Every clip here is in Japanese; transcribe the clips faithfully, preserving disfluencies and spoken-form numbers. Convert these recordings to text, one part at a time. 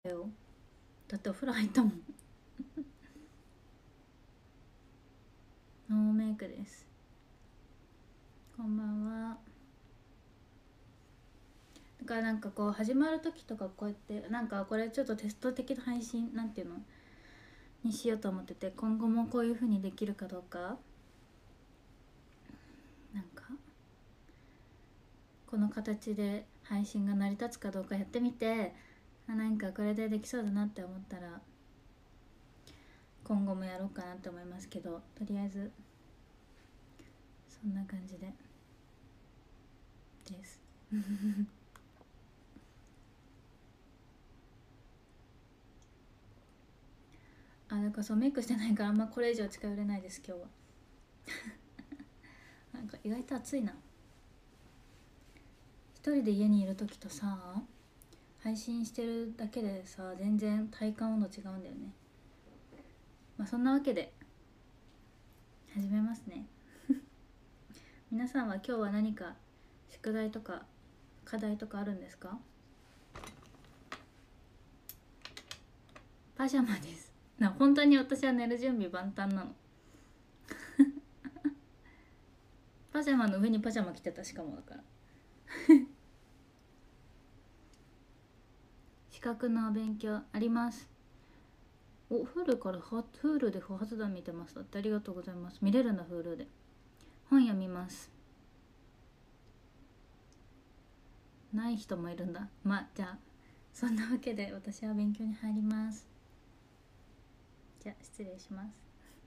よ。だってお風呂入ったもん。ノーメイクです。こんばんは。だからなんかこう始まる時とかこうやってなんかこれちょっとテスト的な配信なんていうのにしようと思ってて、今後もこういう風にできるかどうか、なんかこの形で配信が成り立つかどうかやってみて、なんかこれでできそうだなって思ったら今後もやろうかなって思いますけど、とりあえずそんな感じでですあ、なんかそうメイクしてないからあんまこれ以上近寄れないです今日はなんか意外と暑いな。一人で家にいる時とさ、配信してるだけでさ全然体感温度違うんだよね。まあそんなわけで始めますね皆さんは今日は何か宿題とか課題とかあるんですか？パジャマですな、本当に私は寝る準備万端なのパジャマの上にパジャマ着てた、しかもだから資格の勉強あります。お、フールからは Hulu で不発弾見てます。だってありがとうございます。見れるんだ Hulu で。本読みます。ない人もいるんだ。まあじゃあそんなわけで私は勉強に入ります。じゃあ失礼します。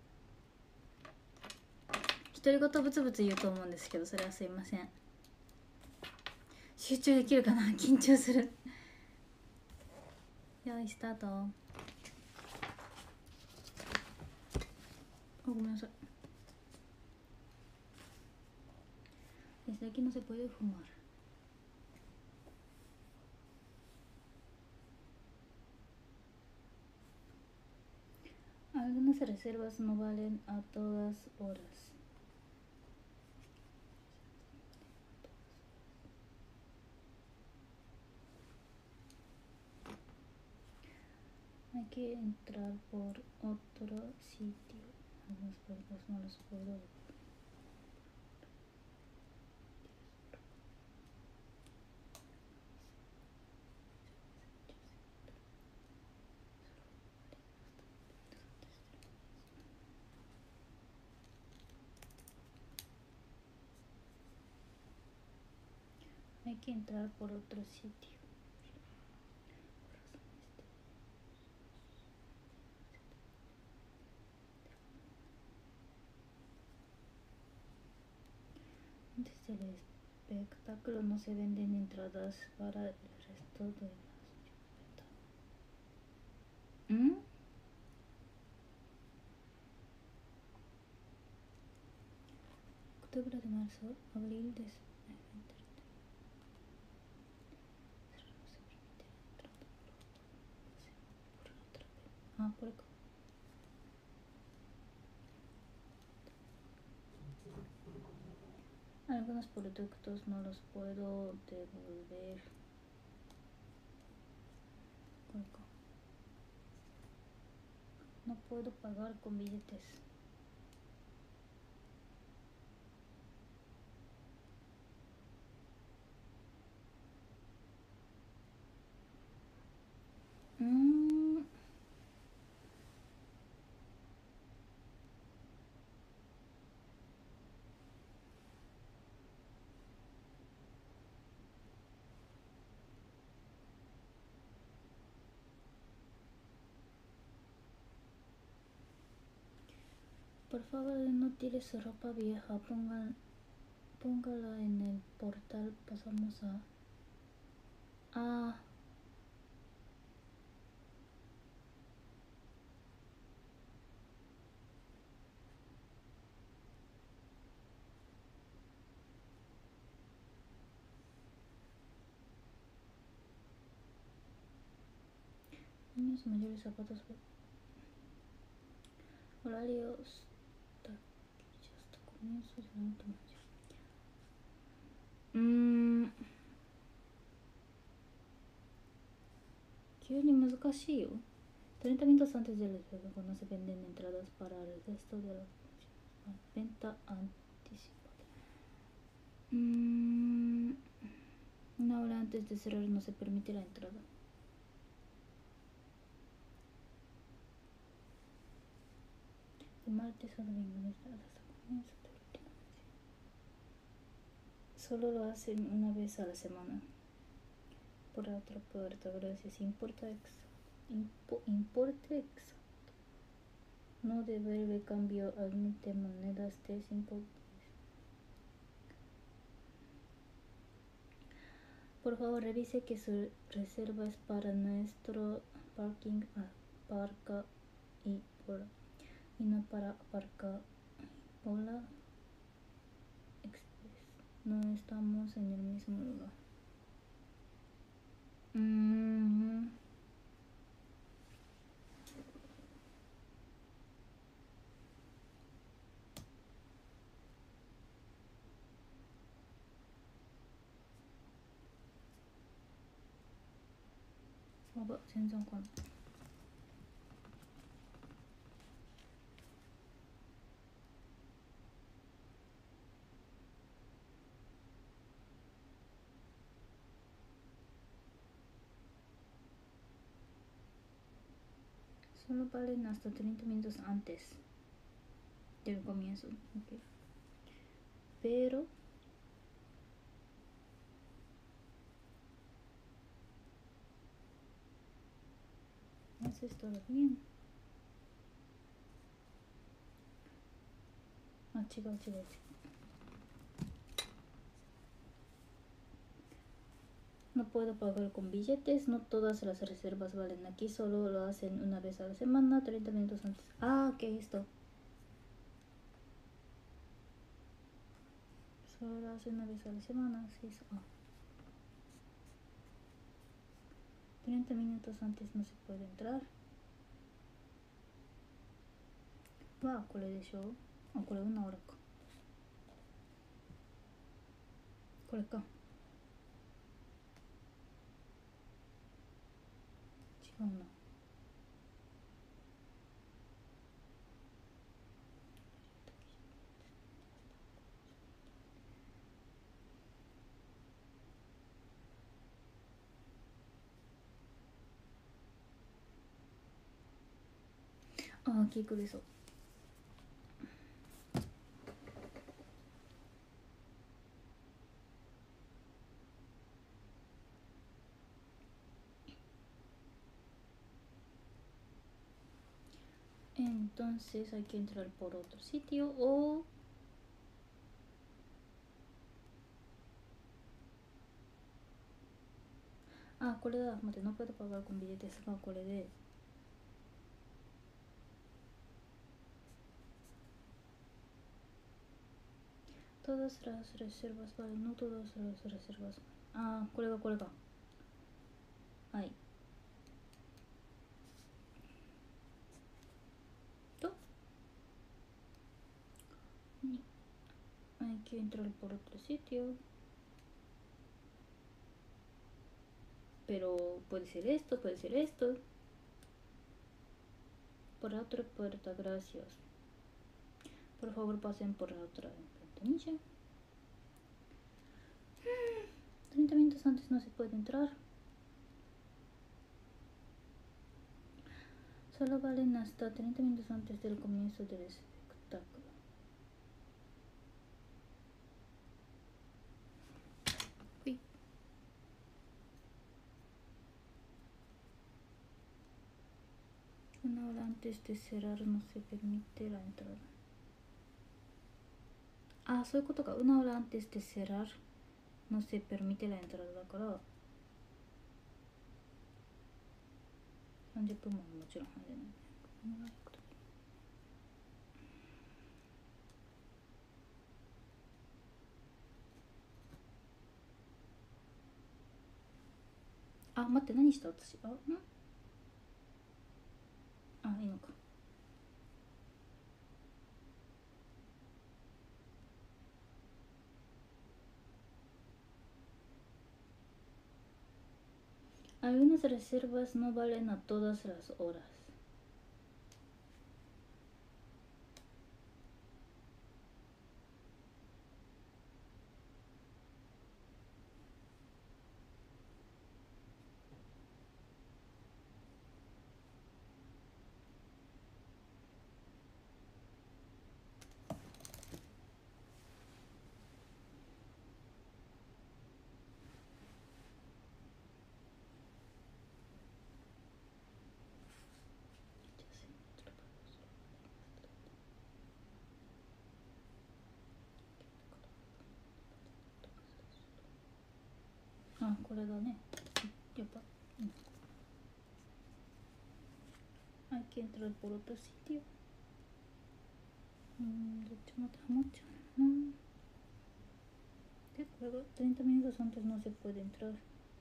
独り言ブツブツ言うと思うんですけど、それはすいません。集中できるかな緊張するよいスタート。あ、ごめんなさい。Desde aquí no se puede fumar. Algunas reservas no valen a todas horas. Hay que entrar por otro sitio. Algunos pueblos no los puedo. Hay que entrar por otro sitio. Antes del espectáculo no se venden entradas para el resto de las ¿Mm? Octubre de marzo, abril de... Ah, por acá. Algunos productos no los puedo devolver. Por acá. No puedo pagar con billetes. Mm. Por favor, no tire su ropa vieja. Ponga, póngala en el portal. Pasamos a... Ah. Niños mayores zapatos. Horarios. Taquillas hasta comienzos de la automación. Mmm. 急に難しいよ。treinta minutos antes del juego no se venden entradas para el resto de la venta anticipada. Mm, una hora antes de cerrar no se permite la entrada. El martes o domingo no está hasta comienzo de la última vez. Solo lo hacen una vez a la semana. Por la otra puerta, gracias. Importa exacto. Impo, importe exacto. No devuelve cambio, admite monedas de cinco. Por favor, revise que su reserva es para nuestro parking, aparca y por y no para aparca por la express. No estamos en el mismo lugar. Mm-hmm.やば、全然わかんない。Solo valen hasta treinta minutos antes del comienzo. Okay. Pero haces todo bien. Ah, 違う違う違う。No puedo pagar con billetes, no todas las reservas valen aquí, solo lo hacen una vez a la semana, treinta minutos antes. Ah, ok, esto. Solo lo hacen una vez a la semana, sí, ah. treinta minutos antes no se puede entrar. はこれでしょ。あ、これuna horaか。これか。違うな。あ、aquíくれそう。Entonces hay que entrar por otro sitio o ah, これだ。待って、no puedo pagar con billetes がこれで。Todas las reservas valen, no todas las reservas. あ、これがこれか。はい。と、hay que entrar por otro sitio. Pero puede ser esto, puede ser esto. Por la otra puerta, gracias. Por favor, pasen por la otra ventanilla. treinta minutos antes no se puede entrar. Solo valen hasta treinta minutos antes del comienzo del espectáculo. Uy. Una hora antes de cerrar no se permite la entrada. Ah, そういうことか。Una hora antes de cerrar no se permite la entrada だからさんじゅっぷんまえもちろん入れない。あ、待って、何した私。あ、んあ、いいのか。 Algunas reservas no valen a todas las horas. Ah, これだね。やっぱ、うん。I can't report the sitio. うん、どっちもハマっちゃうな。で、これがtreinta minutos antes no se puede entrar.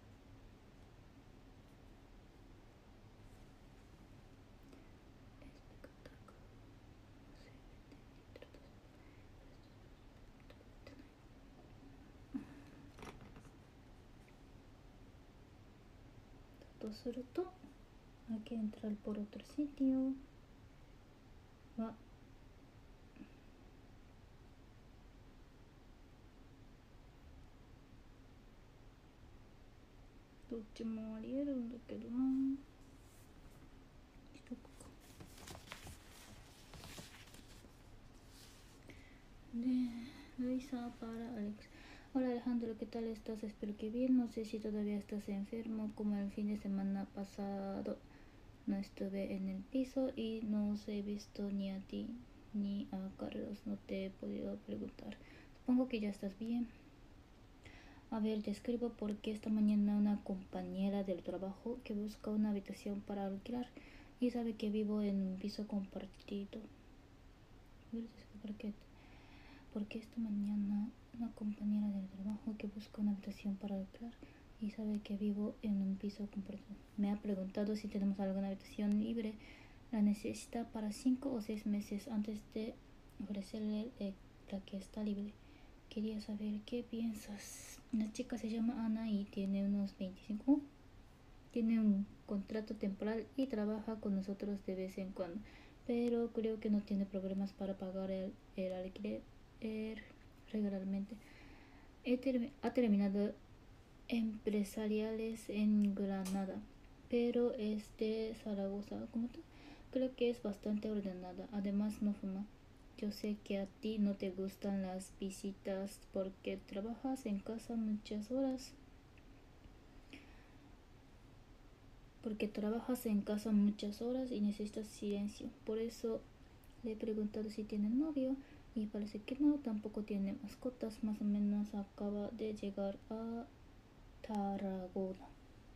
To すると hay que entrar por otro sitio はどっちもありえるんだけどな。しとくか。で、Luisa para Alex. Hola Alejandro, ¿qué tal estás? Espero que bien. No sé si todavía estás enfermo. Como el fin de semana pasado no estuve en el piso y no os he visto ni a ti ni a Carlos. No te he podido preguntar. Supongo que ya estás bien. A ver, te escribo porque esta mañana una compañera del trabajo que busca una habitación para alquilar y sabe que vivo en un piso compartido. A ver, ¿por qué? Porque esta mañana una compañera del trabajo que busca una habitación para alquilar y sabe que vivo en un piso compartido. Me ha preguntado si tenemos alguna habitación libre. La necesita para cinco o seis meses antes de ofrecerle la que está libre. Quería saber qué piensas. La chica se llama Ana y tiene unos veinticinco. Tiene un contrato temporal y trabaja con nosotros de vez en cuando, pero creo que no tiene problemas para pagar el, el alquiler regularmente. Ter ha terminado empresariales en Granada, pero es de Zaragoza. ¿Cómo te? Creo que es bastante ordenada. Además no fuma. Yo sé que a ti no te gustan las visitas porque trabajas en casa muchas horas. Porque trabajas en casa muchas horas y necesitas silencio. Por eso le he preguntado si tiene novio y parece que no, tampoco tiene mascotas. Más o menos acaba de llegar a Tarragona.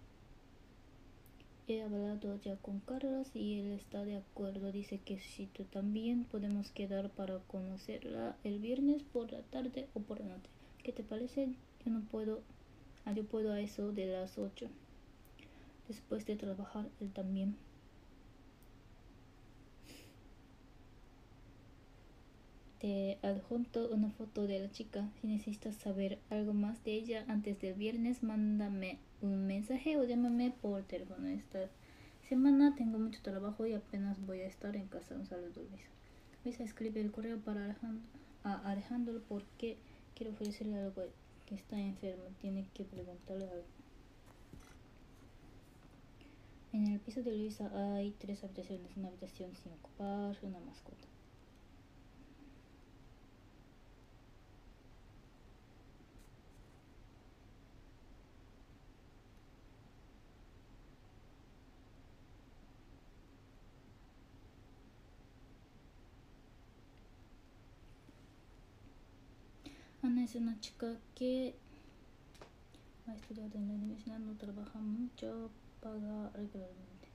He hablado ya con Carlos y él está de acuerdo. Dice que si tú también podemos quedar para conocerla el viernes por la tarde o por la noche. ¿Qué te parece? Yo no puedo, ah, yo puedo a eso de las ocho. Después de trabajar él también. Te adjunto una foto de la chica. Si necesitas saber algo más de ella antes del viernes, mándame un mensaje o llámame por teléfono. Esta semana tengo mucho trabajo y apenas voy a estar en casa. Un saludo, Luisa. Luisa escribe el correo para Alejandro, a Alejandro porque quiero ofrecerle algo que está enfermo. Tiene que preguntarle algo. En el piso de Luisa hay tres habitaciones. Una habitación sin ocupar, una mascota. Ana es una chica que ha estudiado en la universidad, no trabaja mucho, paga regularmente.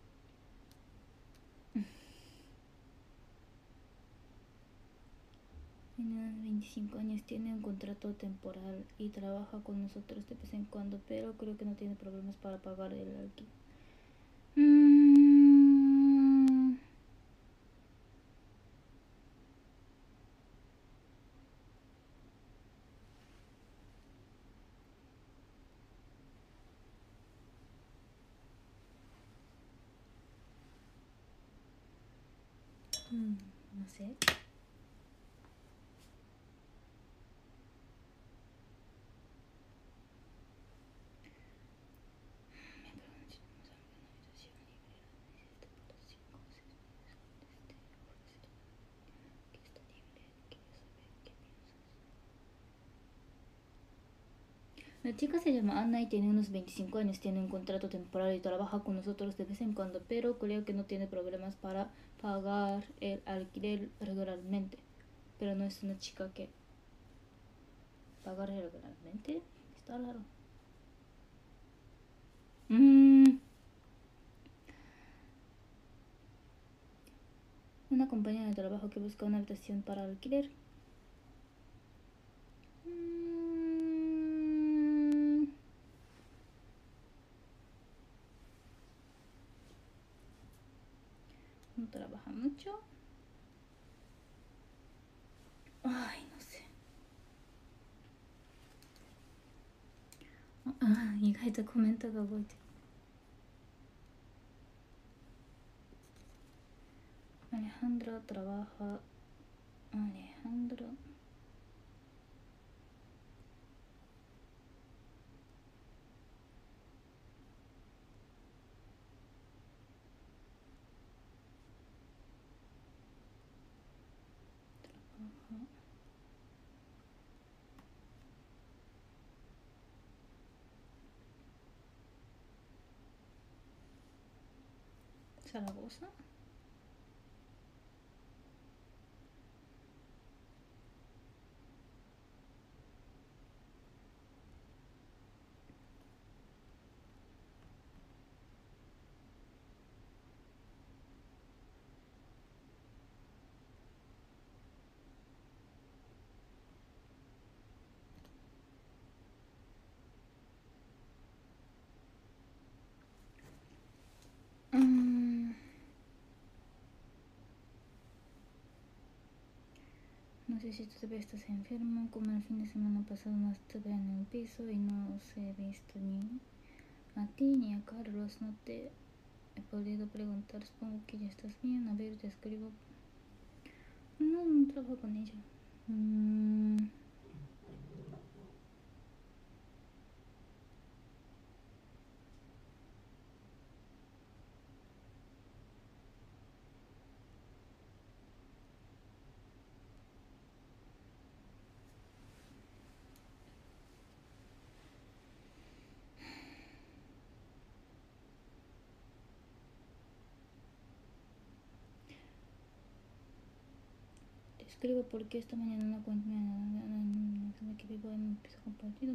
Tiene veinticinco años, tiene un contrato temporal y trabaja con nosotros de vez en cuando, pero creo que no tiene problemas para pagar el alquiler. Mm. No sé. La chica se llama Anna y tiene unos veinticinco años, tiene un contrato temporal y trabaja con nosotros de vez en cuando, pero creo que no tiene problemas para pagar el alquiler regularmente. Pero no es una chica que pagar regularmente. Está raro. Mm. Una compañera de trabajo que busca una habitación para alquiler. Mm. No trabaja mucho. Ay, no sé. あ、意外とコメントが動いてる。Alejandro trabaja. Alejandro. Zaragoza. Mm. No sé si todavía estás enfermo, como el fin de semana pasado no estuve en el piso y no os he visto ni a ti ni a Carlos. No te he podido preguntar, supongo que ya estás bien. A ver, te escribo. No, no trabajo con ella. Mm. Te escribo porque esta mañana no cuento que vivo en un piso compartido.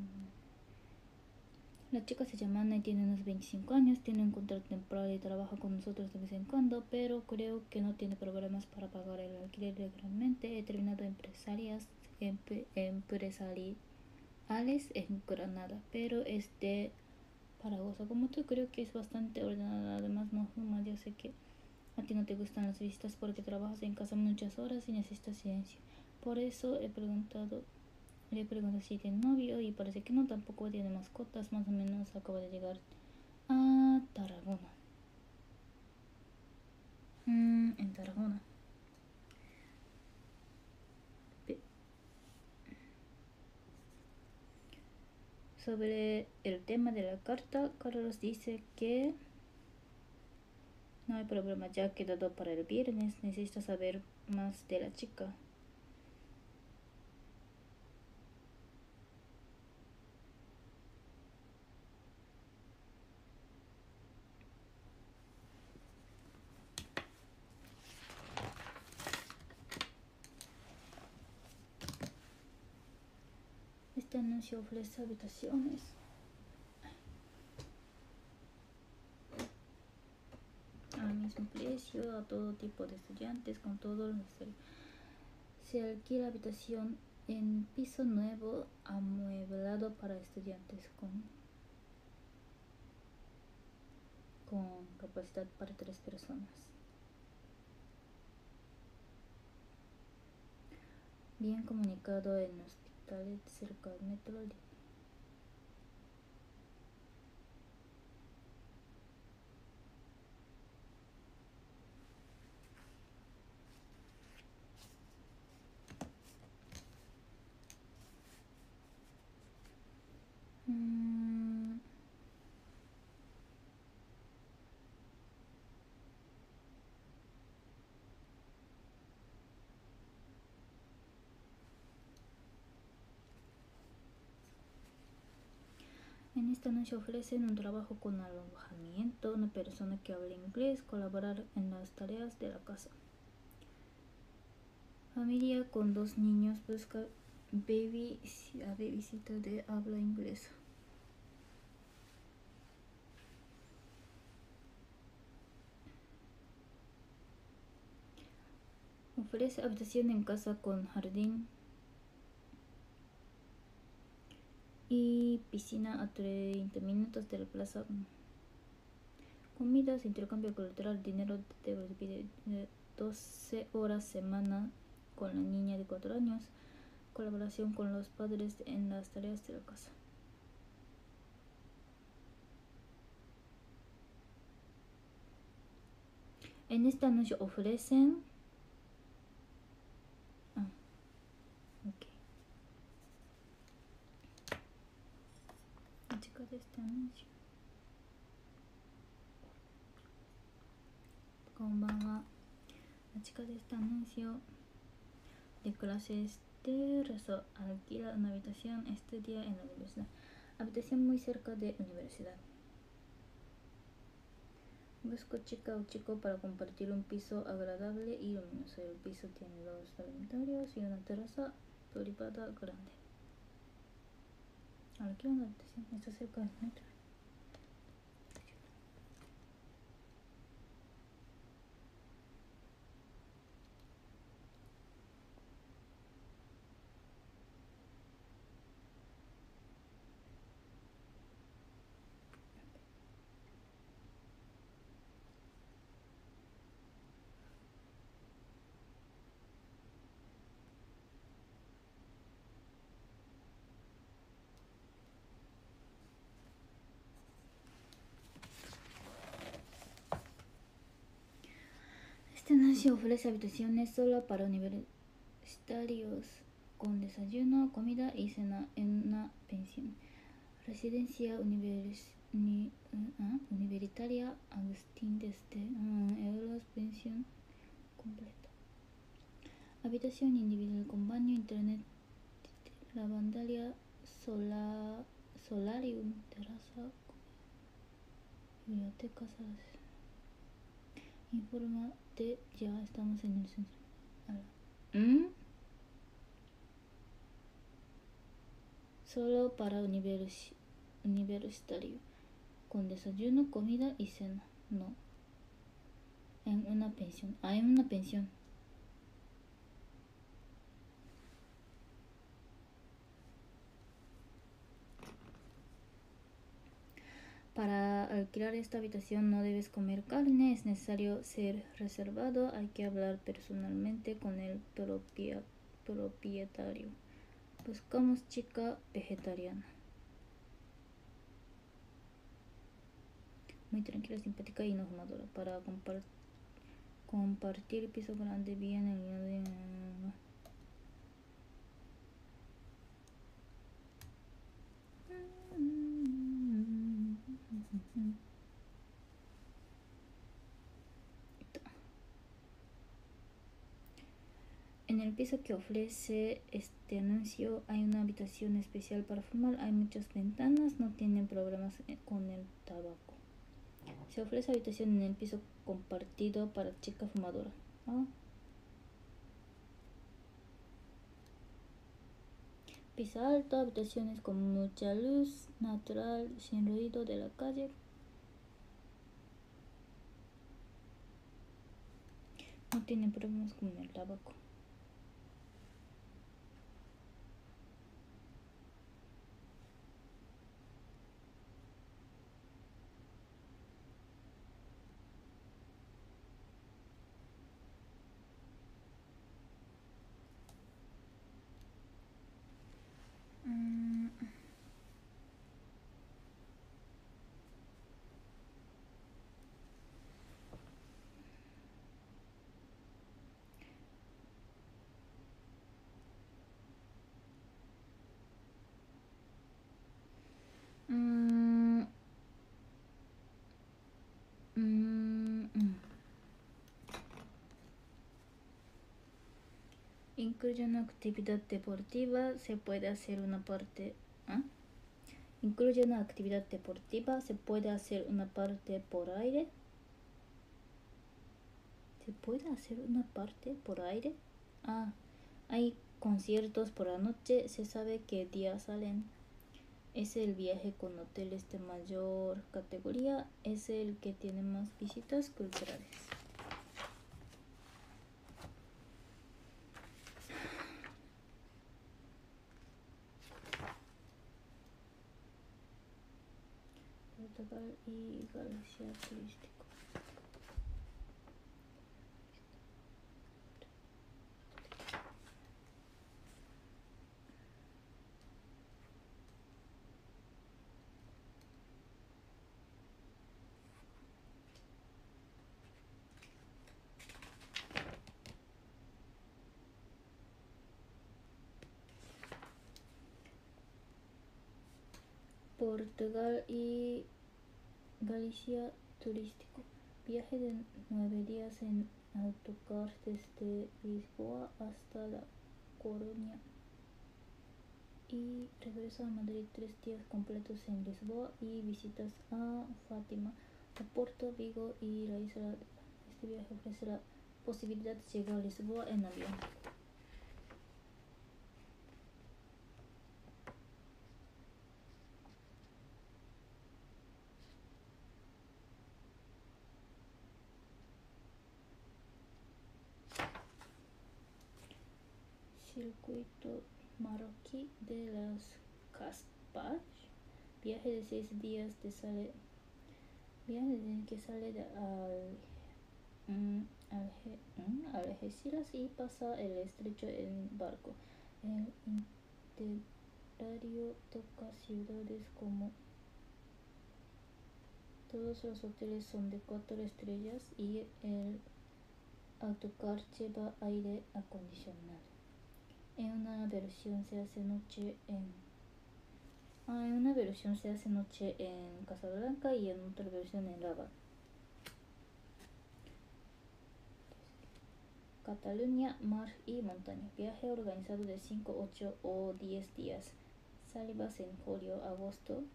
La chica se llama Ana y tiene unos veinticinco años, tiene un contrato temporal y trabaja con nosotros de vez en cuando, pero creo que no tiene problemas para pagar el alquiler regularmente. He terminado empresarias, emp- empresariales en Granada, pero es de Zaragoza. Como tú, creo que es bastante ordenada. Además, no fuma. Ya sé que a ti no te gustan las visitas porque trabajas en casa muchas horas y necesitas silencio. Por eso he preguntado Le pregunto si tiene novio y parece que no, tampoco tiene mascotas. Más o menos acaba de llegar a Tarragona. Mm, en Tarragona. Sobre el tema de la carta, Carlos dice que no hay problema, ya ha quedado para el viernes. Necesita saber más de la chica. Este anuncio ofrece habitaciones al mismo precio a todo tipo de estudiantes con todo lo necesario. Se alquila habitación en piso nuevo amueblado para estudiantes con, con capacidad para tres personas. Bien comunicado en hospitales cerca del metro. esta anuncio ofrecen un trabajo con alojamiento, una persona que habla inglés, colaborar en las tareas de la casa. Familia con dos niños busca baby, a babysitter de habla inglesa. Ofrece habitación en casa con jardín y piscina a treinta minutos de la plaza. Comidas, intercambio cultural, dinero de doce horas semana con la niña de cuatro años, colaboración con los padres en las tareas de la casa. En este anuncio ofrecen ah, ok. La chica de este anuncio. こんばんは。La chica de este anuncio de clases de rezo alquila una habitación, estudia en la universidad. Habitación muy cerca de universidad. Busco chica o chico para compartir un piso agradable y luminoso. El piso tiene dos dormitorios y una terraza privada grande. Alquila una habitación, está cerca del metro. Este anuncio ofrece habitaciones solo para universitarios con desayuno, comida y cena en una pensión. Residencia univers, uni, uh, universitaria Agustín desde uh, euros, pensión completa. Habitación individual con baño, internet, lavandería, sola, solarium, terraza, biblioteca, salas. Infórmate, ya estamos en el centro. ¿Mm? Solo para univers, universitario, con desayuno, comida y cena. No. En una pensión. Ah, en una pensión. Para alquilar esta habitación no debes comer carne, es necesario ser reservado, hay que hablar personalmente con el propietario. Buscamos chica vegetariana. Muy tranquila, simpática y no fumadora. Para compar compartir piso grande bien en el... En el piso que ofrece este anuncio hay una habitación especial para fumar, hay muchas ventanas, no tienen problemas con el tabaco. Se ofrece habitación en el piso compartido para chica fumadora. ¿Ah? Piso alto, habitaciones con mucha luz natural, sin ruido de la calle. No tienen problemas con el tabaco. Mm. Mm. Mm. Incluye una actividad deportiva, se puede hacer una parte ¿ah? Incluye una actividad deportiva. Se puede hacer una parte por aire. ¿Se puede hacer una parte por aire? Ah, hay conciertos por la noche. Se sabe qué día salen. Es el viaje con hoteles de mayor categoría. Es el que tiene más visitas culturales. Portugal y Galicia turístico. Portugal y Galicia turístico. Viaje de nueve días en autocar desde Lisboa hasta La Coruña y regreso a Madrid tres días completos en Lisboa y visitas a Fátima, a Porto, Vigo y la isla. Este viaje ofrece la posibilidad de llegar a Lisboa en avión. Circuito marroquí de las Casbah. Viaje de seis días de sale. Viaje que sale de al, mm, Alge, mm, Algeciras y pasa el estrecho en barco. El itinerario toca ciudades como. Todos los hoteles son de cuatro estrellas y el autocar lleva aire acondicionado. En una versión se hace noche en ah, en una versión se hace noche en Casablanca y en otra versión en Rabat. Cataluña, mar y montaña. Viaje organizado de cinco, ocho o diez días. Salidas en julio, agosto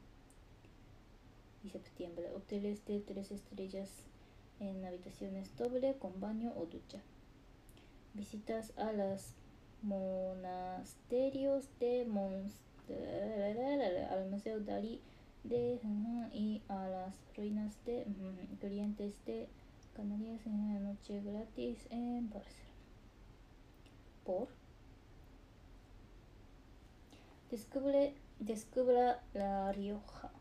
y septiembre. Hoteles de tres estrellas en habitaciones doble con baño o ducha. Visitas a los monasterios de Monster, al Museo Dalí de y a las ruinas de clientes de Canarias en una noche gratis en Barcelona. Por Descubre, descubra La Rioja.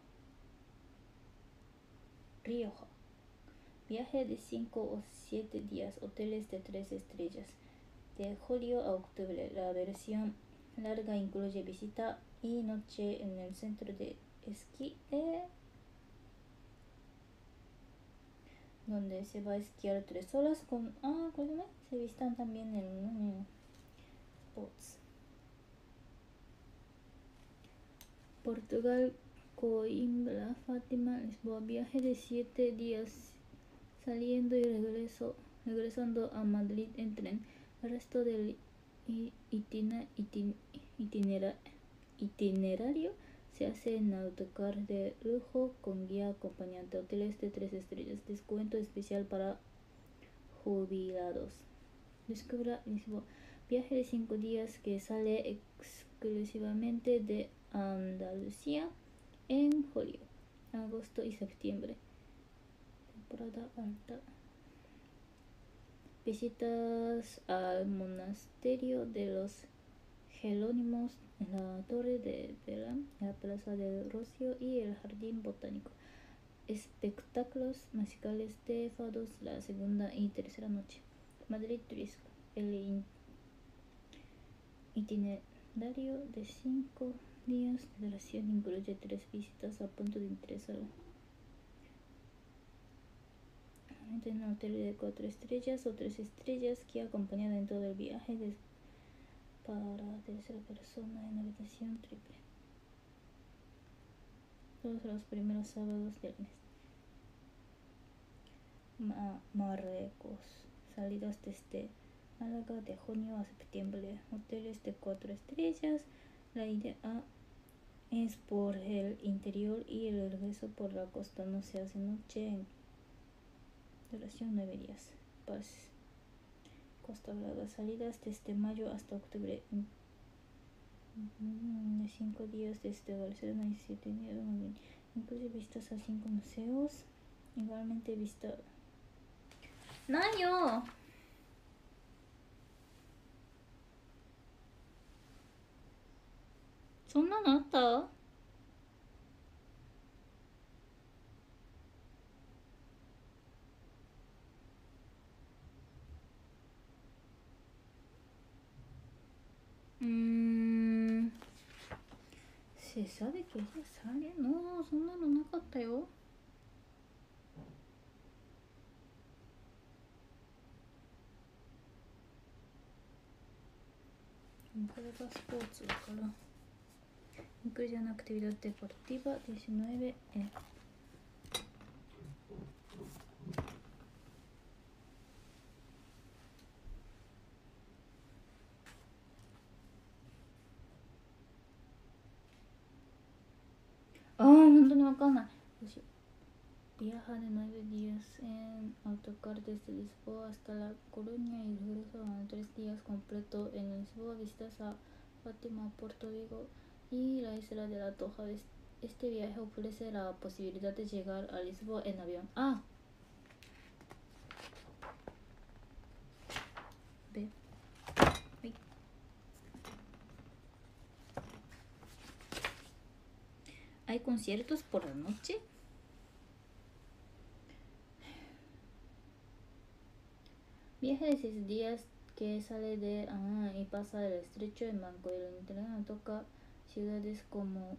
Rioja. Viaje de cinco o siete días. Hoteles de tres estrellas. De julio a octubre. La versión larga incluye visita y noche en el centro de esquí, eh, donde se va a esquiar tres horas con. Ah, ¿cómo se visitan también en, en spots. Portugal, Coimbra, Fátima, Lisboa. Viaje de siete días saliendo y regreso, regresando a Madrid en tren. El resto del itinera, itinera, itinerario se hace en autocar de lujo con guía acompañante. Hoteles de tres estrellas. Descuento especial para jubilados. Descubra Lisboa. Viaje de cinco días que sale exclusivamente de Andalucía en julio, agosto y septiembre. Temporada alta. Visitas al monasterio de los Jerónimos, la Torre de Belém, la Plaza del Rocío y el Jardín Botánico. Espectáculos musicales de fados la segunda y tercera noche. Madrid Turismo. El itinerario de cinco días de duración incluye tres visitas a punto de interesar. En un hotel de cuatro estrellas o tres estrellas que acompañada en todo el viaje de, para tercera persona en habitación triple. Todos los primeros sábados del mes. Ma Marruecos. Salidas desde Málaga de junio a septiembre. Hoteles de cuatro estrellas. La idea es por el interior y el regreso por la costa no se hace noche en duración nueve días. Paz. Costa Brava, salidas desde mayo hasta octubre. De cinco días desde Barcelona y siete días. Incluye vistas a cinco museos. Igualmente vista. ¡Nayo! ¿Son noあった？うーん。Se sabe que ella sale. No, そんなのなかったよ。これがスポーツだから。Incluye una actividad deportiva diecinueve. Eh. ああ、本当にわかんない。どうしよう。Viaja de nueve días en autocar desde Lisboa hasta La Coruña y regresa en tres días completo. En Lisboa visitas a Fátima, Puerto Vigo y la isla de La Toja. Este viaje ofrece la posibilidad de llegar a Lisboa en avión. Ah, ve. Ay. ¿Hay conciertos por la noche? Viaje de seis días que sale de ah, y pasa el estrecho en Banco. El internet toca ciudades como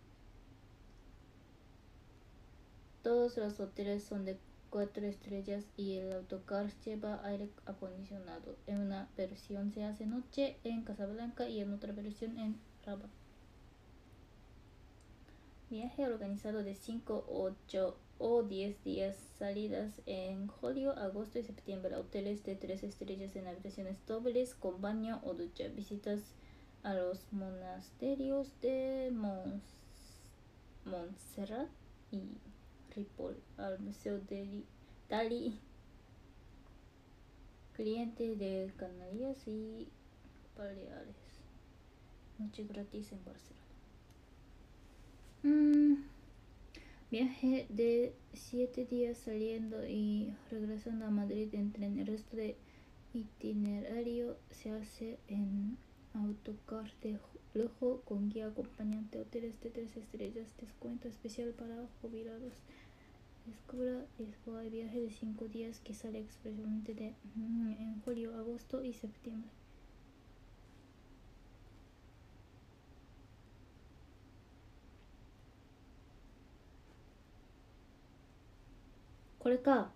todos los hoteles son de cuatro estrellas y el autocar lleva aire acondicionado. En una versión se hace noche en Casablanca y en otra versión en Rabat. Viaje organizado de cinco, ocho o diez días, salidas en julio, agosto y septiembre. Hoteles de tres estrellas en habitaciones dobles con baño o ducha. Visitas a los monasterios de Mons Montserrat y Ripoll, al Museo de Dalí. Cliente de Canarias y Baleares. Noche gratis en Barcelona. Mm. Viaje de siete días saliendo y regresando a Madrid en tren. El resto de itinerario se hace en autocar de lujo con guía acompañante. Hoteles de tres estrellas. Descuento especial para jubilados. Descubra Lisboa. Viaje de cinco días que sale expresamente de mm, en julio, agosto y septiembre. ¿Cuálか?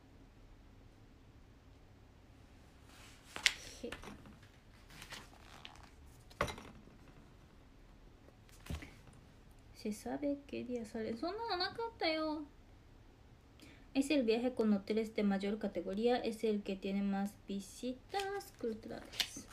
Se sabe qué día sale. そんなのなかったよ。Es el viaje con hoteles de mayor categoría, es el que tiene más visitas culturales.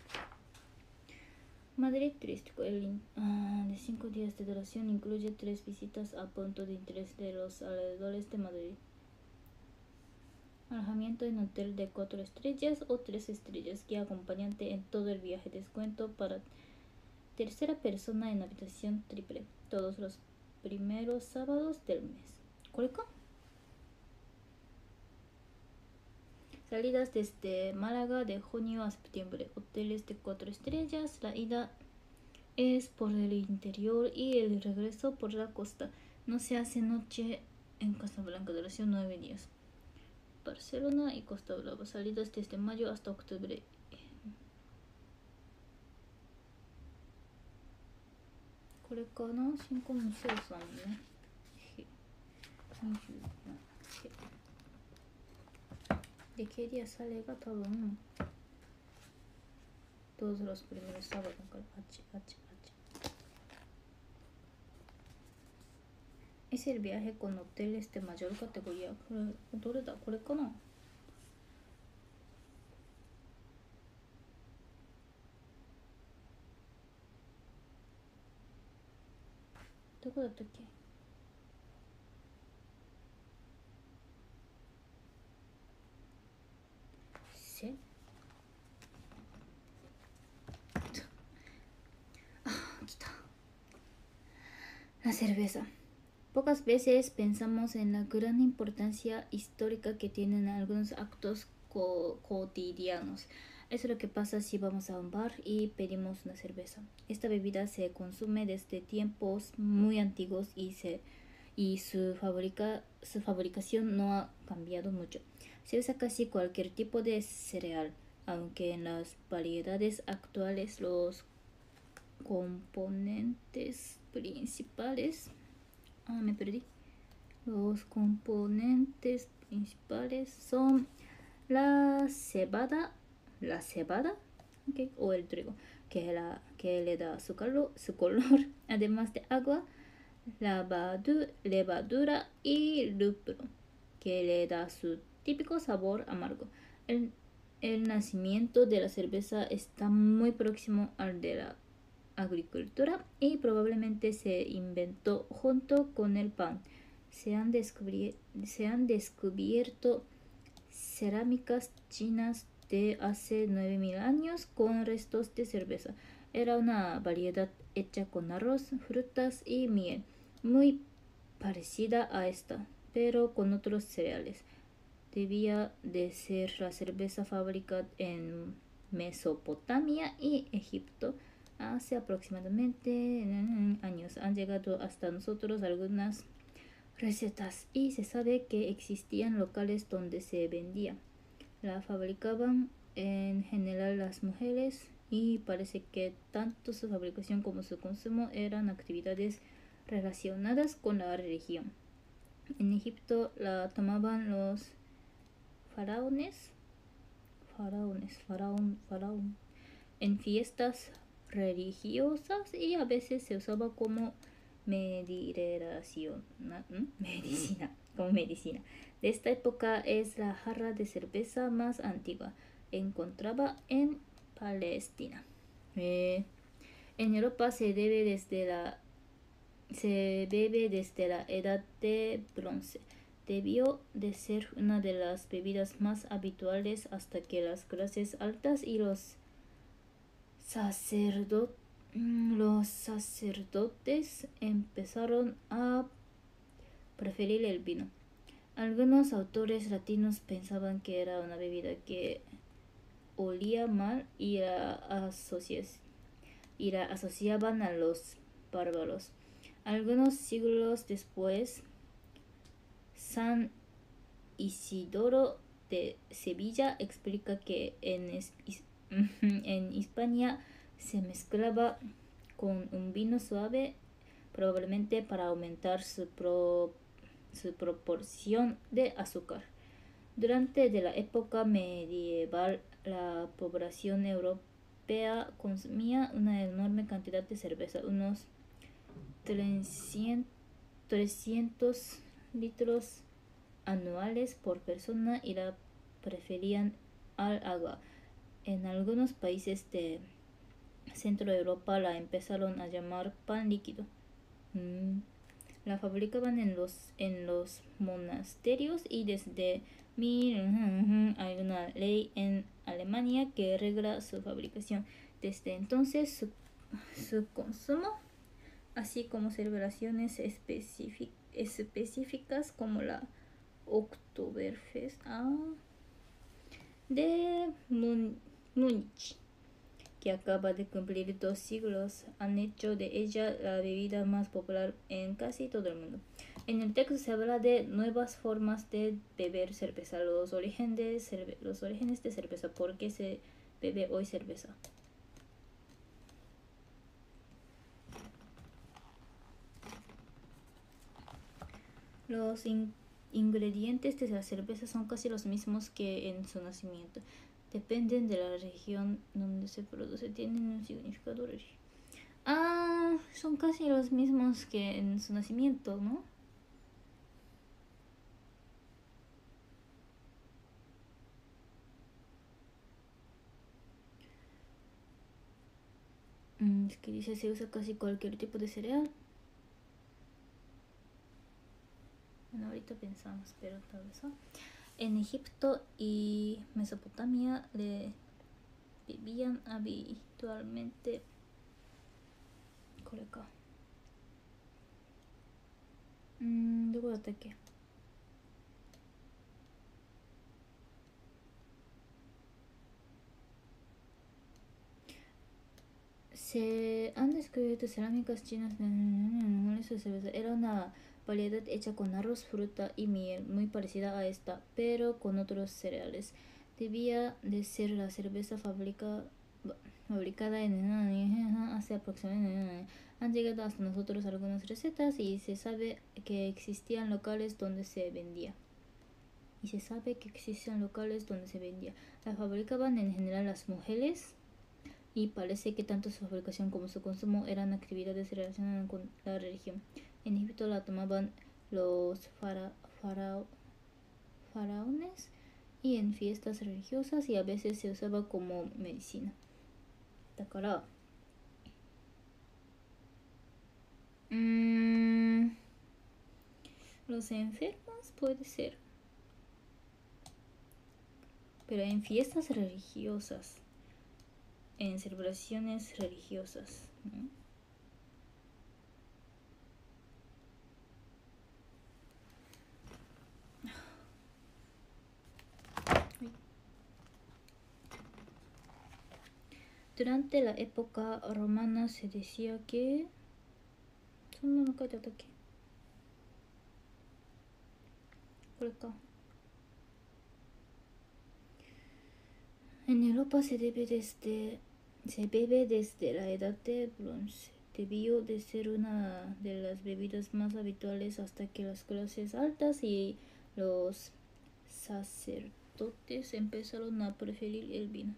Madrid turístico, el ah, de cinco días de duración incluye tres visitas a puntos de interés de los alrededores de Madrid. Alojamiento en hotel de cuatro estrellas o tres estrellas, guía acompañante en todo el viaje, descuento para tercera persona en habitación triple, todos los primeros sábados del mes. ¿Cuál es? Salidas desde Málaga de junio a septiembre. Hoteles de cuatro estrellas. La ida es por el interior y el regreso por la costa. No se hace noche en Casablanca. Duración nueve días. Barcelona y Costa Brava. Salidas desde mayo hasta octubre. ¿Cuál es? cinco museos son, ¿no? ¿De qué día sale? Tabón. Todos los primeros sábados. H, H, H. Es el viaje con hoteles de mayor categoría. ¿Dónde está? ¿Cuál es? ¿No? どこだったっけ。せ来た。La cerveza. Pocas veces pensamos en la gran importancia histórica que tienen algunos actos co cotidianos. Es lo que pasa si vamos a un bar y pedimos una cerveza. Esta bebida se consume desde tiempos muy antiguos y, se, y su, fabrica, su fabricación no ha cambiado mucho. Se usa casi cualquier tipo de cereal, aunque en las variedades actuales los componentes principales ah me perdí los componentes principales son la cebada la cebada okay, o el trigo que, la, que le da su, calor, su color además de agua, lavadu, levadura y lúpulo que le da su típico sabor amargo. el, el nacimiento de la cerveza está muy próximo al de la agricultura y probablemente se inventó junto con el pan. Se han, descubri se han descubierto cerámicas chinas de hace nueve mil años con restos de cerveza. Era una variedad hecha con arroz, frutas y miel, muy parecida a esta, pero con otros cereales. Debía de ser la cerveza fabricada en Mesopotamia y Egipto. Hace aproximadamente años han llegado hasta nosotros algunas recetas y se sabe que existían locales donde se vendía. La fabricaban en general las mujeres y parece que tanto su fabricación como su consumo eran actividades relacionadas con la religión. En Egipto la tomaban los faraones, faraones, faraón, faraón, en fiestas religiosas y a veces se usaba como mediración, medicina, como medicina. De esta época es la jarra de cerveza más antigua. Encontraba en Palestina. Eh, en Europa se debe desde la se bebe desde la edad de bronce. Debió de ser una de las bebidas más habituales hasta que las clases altas y los sacerdotes los sacerdotes empezaron a preferir el vino. Algunos autores latinos pensaban que era una bebida que olía mal y la, asocias, y la asociaban a los bárbaros. Algunos siglos después, San Isidoro de Sevilla explica que en, es, en Hispania se mezclaba con un vino suave, probablemente para aumentar su, pro, su proporción de azúcar. Durante de la época medieval, la población europea consumía una enorme cantidad de cerveza, unos trescientos litros anuales por persona, y la preferían al agua. En algunos países de Centro Europa la empezaron a llamar pan líquido. Mm. La fabricaban en los, en los monasterios y desde mil hay una ley en Alemania que regla su fabricación. Desde entonces su, su consumo, así como celebraciones específicas como la Oktoberfest ah, de Múnich, que acaba de cumplir dos siglos, han hecho de ella la bebida más popular en casi todo el mundo. En el texto se habla de nuevas formas de beber cerveza, los orígenes de, cerve los orígenes de cerveza, por qué se bebe hoy cerveza. Los in ingredientes de la cerveza son casi los mismos que en su nacimiento. Dependen de la región donde se produce, tienen un significado religioso. Ah, son casi los mismos que en su nacimiento, ¿no? Mm, es que dice se usa casi cualquier tipo de cereal. ahorita pensamos, pero tal vez. En Egipto y Mesopotamia le vivían habitualmente. Correcto. Mm, ¿dónde está aquí? Se han descubierto cerámicas chinas de cerveza. Era una variedad hecha con arroz, fruta y miel, muy parecida a esta, pero con otros cereales. Debía de ser la cerveza fabrica, fabricada en hace aproximadamente. Han llegado hasta nosotros algunas recetas y se sabe que existían locales donde se vendía. Y se sabe que existían locales donde se vendía. La fabricaban en general las mujeres. Y parece que tanto su fabricación como su consumo eran actividades relacionadas con la religión. En Egipto la tomaban los fara, farao, faraones y en fiestas religiosas y a veces se usaba como medicina. だから、うーん los enfermos puede ser, pero en fiestas religiosas, en celebraciones religiosas, ¿no? Durante la época romana se decía que... そんなの書いてあったっけ？これか。En Europa se debe desde, se bebe desde la edad de bronce. Debió de ser una de las bebidas más habituales hasta que las clases altas y los sacerdotes empezaron a preferir el vino.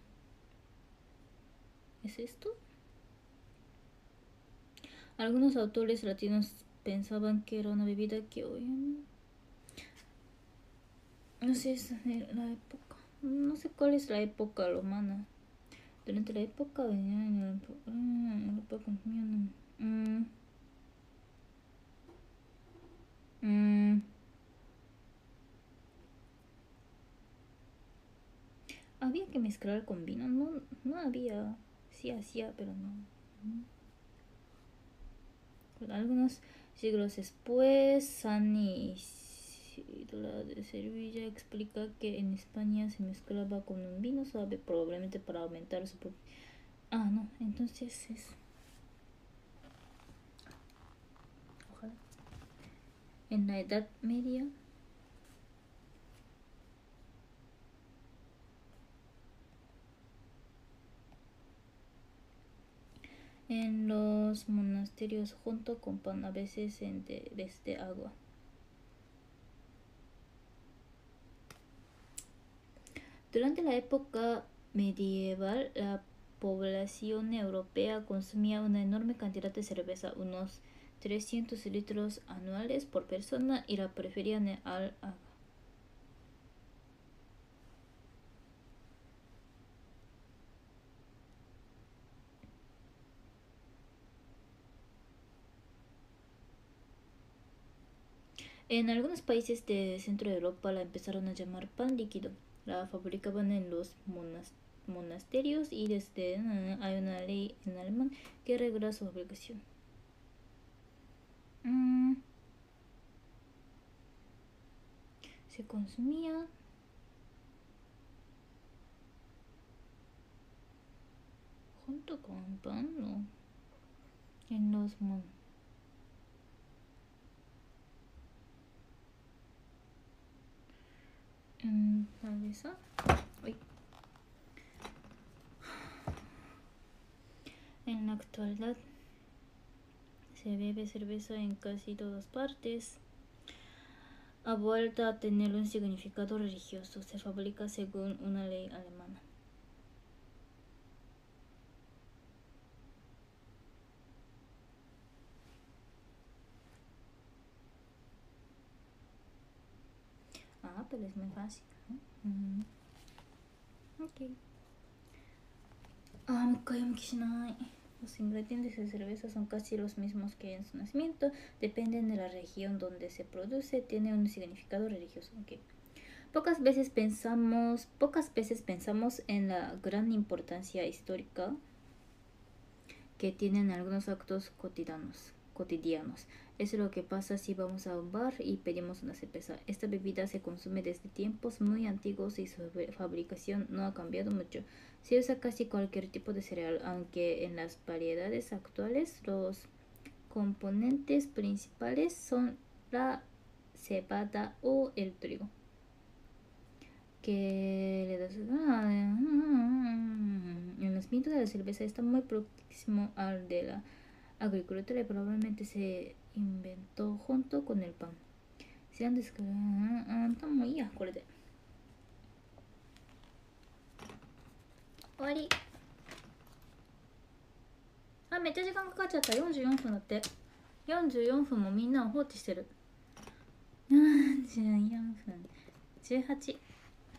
¿Es esto? Algunos autores latinos pensaban que era una bebida que hoy... No sé, es la época. No sé cuál es la época romana. Durante la época en Europa consumían... Mm, mm, había que mezclar con vino. No, no había. Sí hacía, pero no. Con algunos siglos después, San Isidro de Sevilla explica que en España se mezclaba con un vino suave, probablemente para aumentar su... Ah, no, entonces es... Ojalá. En la Edad Media... En los monasterios junto con pan, a veces en de, desde agua. Durante la época medieval, la población europea consumía una enorme cantidad de cerveza, unos trescientos litros anuales por persona, y la preferían al agua. En algunos países de Centro Europa la empezaron a llamar pan líquido. La fabricaban en los monasterios y desde uh, hay una ley en alemán que regula su fabricación. Mm. Se consumía junto con pan, ¿no? En los mon en tal vez Uy. En la actualidad se bebe cerveza en casi todas partes. Ha vuelto a tener un significado religioso. Se fabrica según una ley alemana. Ah, pero es muy fácil, ¿no? Mm. Ok. Ah, もう一回読み消しない。 Los ingredientes de cerveza son casi los mismos que en su nacimiento, dependen de la región donde se produce, tiene un significado religioso. Okay. Pocas veces pensamos, pocas veces pensamos en la gran importancia histórica que tienen algunos actos cotidianos. cotidianos. Es lo que pasa si vamos a un bar y pedimos una cerveza. Esta bebida se consume desde tiempos muy antiguos y su fabricación no ha cambiado mucho. Se usa casi cualquier tipo de cereal, aunque en las variedades actuales los componentes principales son la cebada o el trigo. Que le das... El nacimiento de la cerveza está muy próximo al de la agricultura y probablemente se inventó junto con el pan. Siなんですかね。あ、もういいや、これで。終わり。あ、めっちゃ時間かかっちゃった。よんじゅうよんぷんだって。よんじゅうよんぷんもみんなを放置してる。よんじゅうよんぷん。じゅうはち。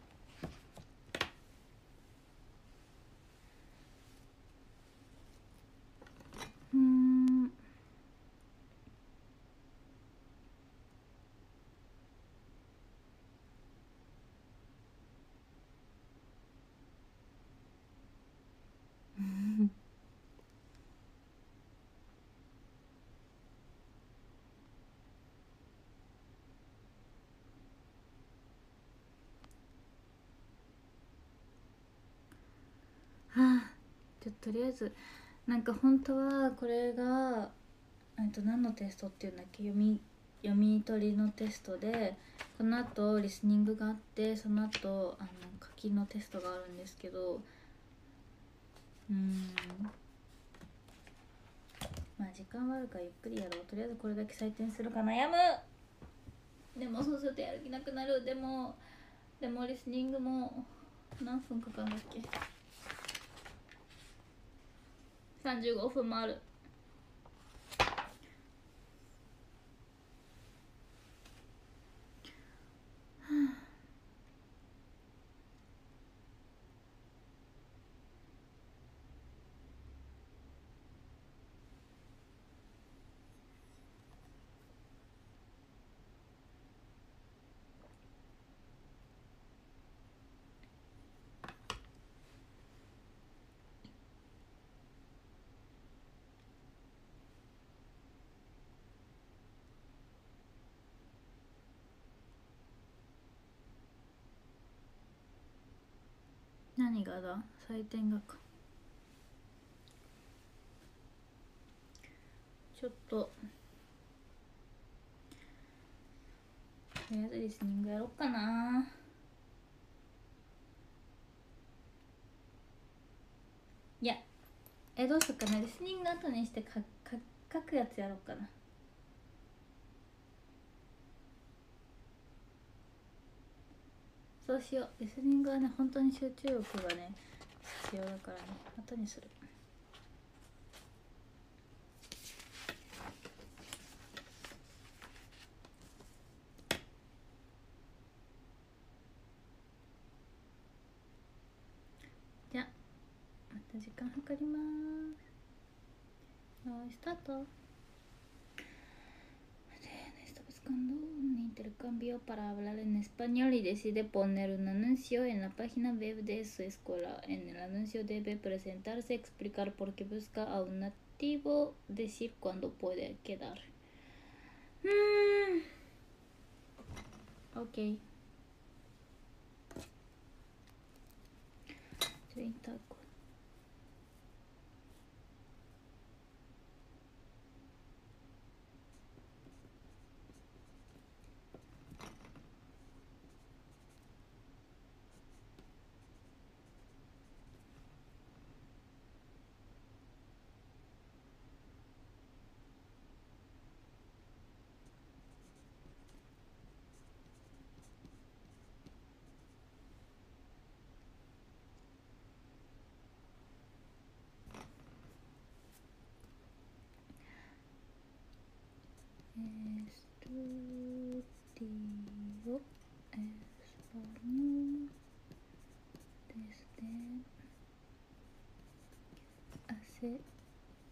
うーん。はあ、ちょっととりあえずなんか本当はこれがえっと何のテストっていうんだっけ、読み読み取りのテストで、この後リスニングがあって、その後あの書きのテストがあるんですけど、うーんまあ時間はあるからゆっくりやろう。とりあえずこれだけ採点するか悩む。でもそうするとやる気なくなる。でもでもリスニングも何分かかるんだっけ、さんじゅうごふんもある。何がだ、採点がか。ちょっととりあえずリスニングやろうかな。いやえどうしようかな。リスニング後にしてかか書くやつやろうかな。そうしよう。リスニングはね本当に集中力がね必要だからね、後にする。じゃあまた時間計ります。よーいスタート。Buscando un intercambio para hablar en español y decide poner un anuncio en la página web de su escuela. En el anuncio debe presentarse, explicar por qué busca a un nativo, decir cuándo puede quedar. Mm. Ok. treinta. Estudio español desde hace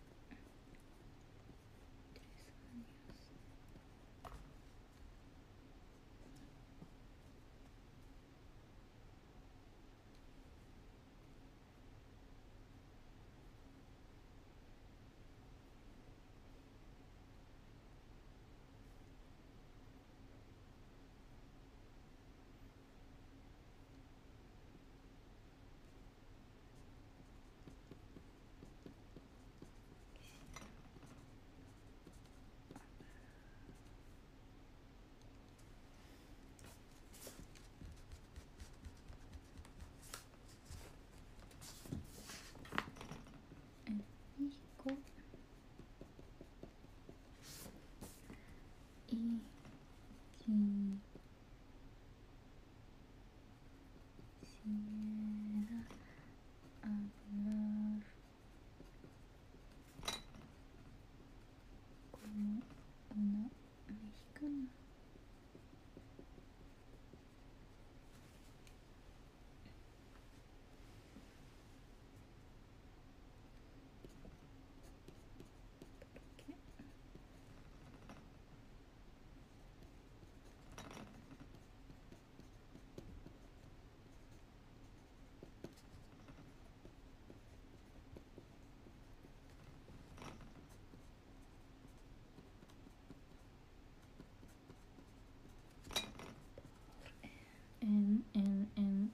Piedra, hablar como una mexicana. En, en, en.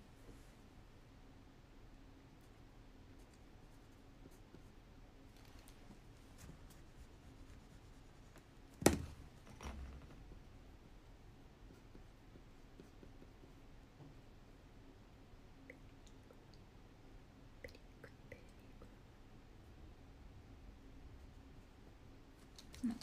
No.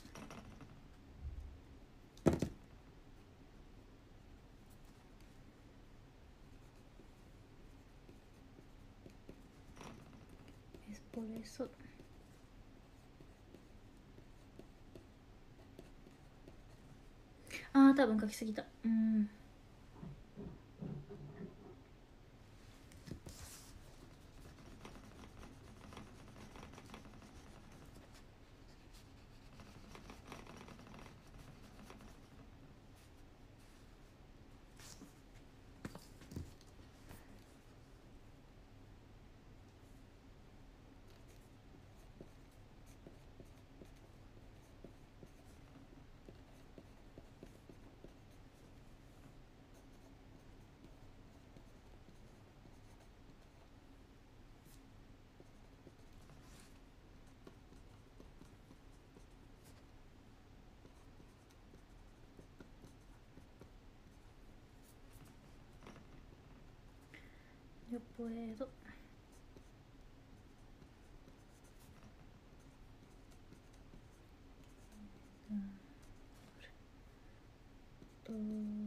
Es por eso.あー、多分書きすぎた。うん。Yo puedo. Todos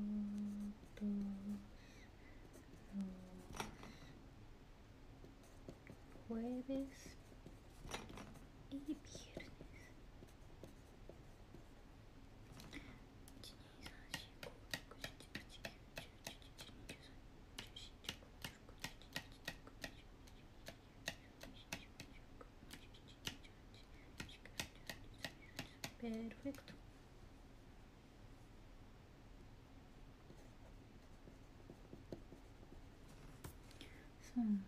los jueves y viernes. Perfecto. Son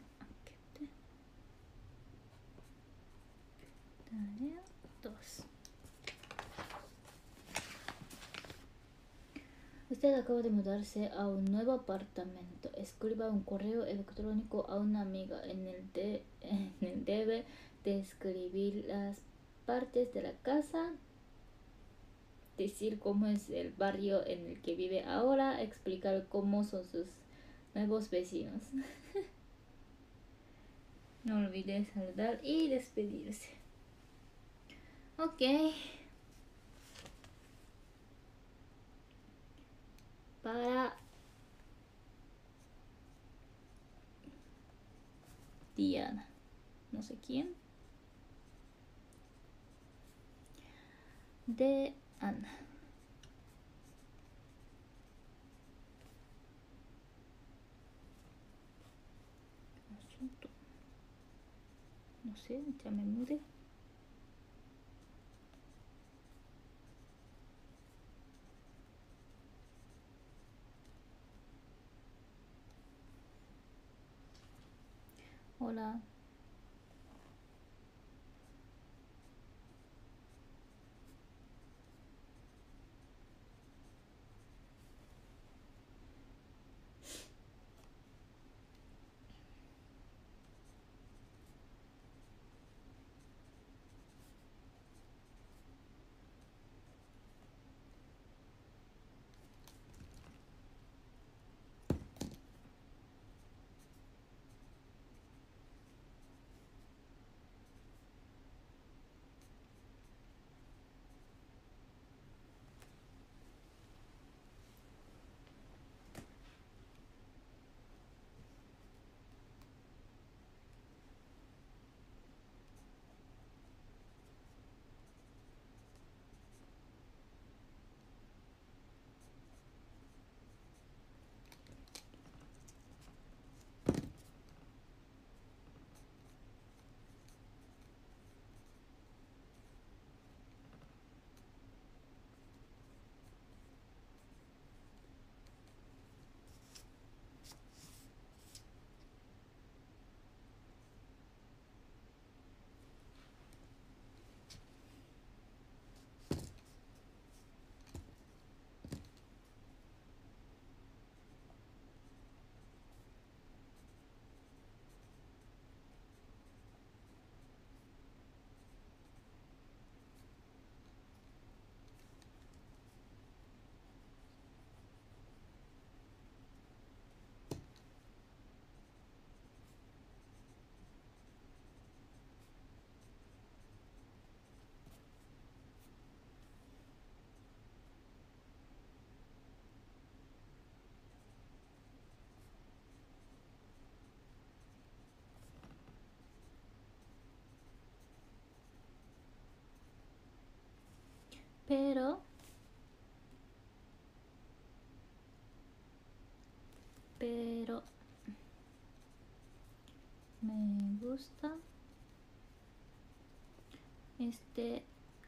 tarea dos. Usted acaba de mudarse a un nuevo apartamento. Escriba un correo electrónico a una amiga. En el, de, en el debe describir las partes de la casa, decir cómo es el barrio en el que vive ahora, explicar cómo son sus nuevos vecinos. No olvide saludar y despedirse. Ok. Para Diana. No sé quién. De Ana. Asunto. No sé, ya me mudé. Hola. pero pero me gusta este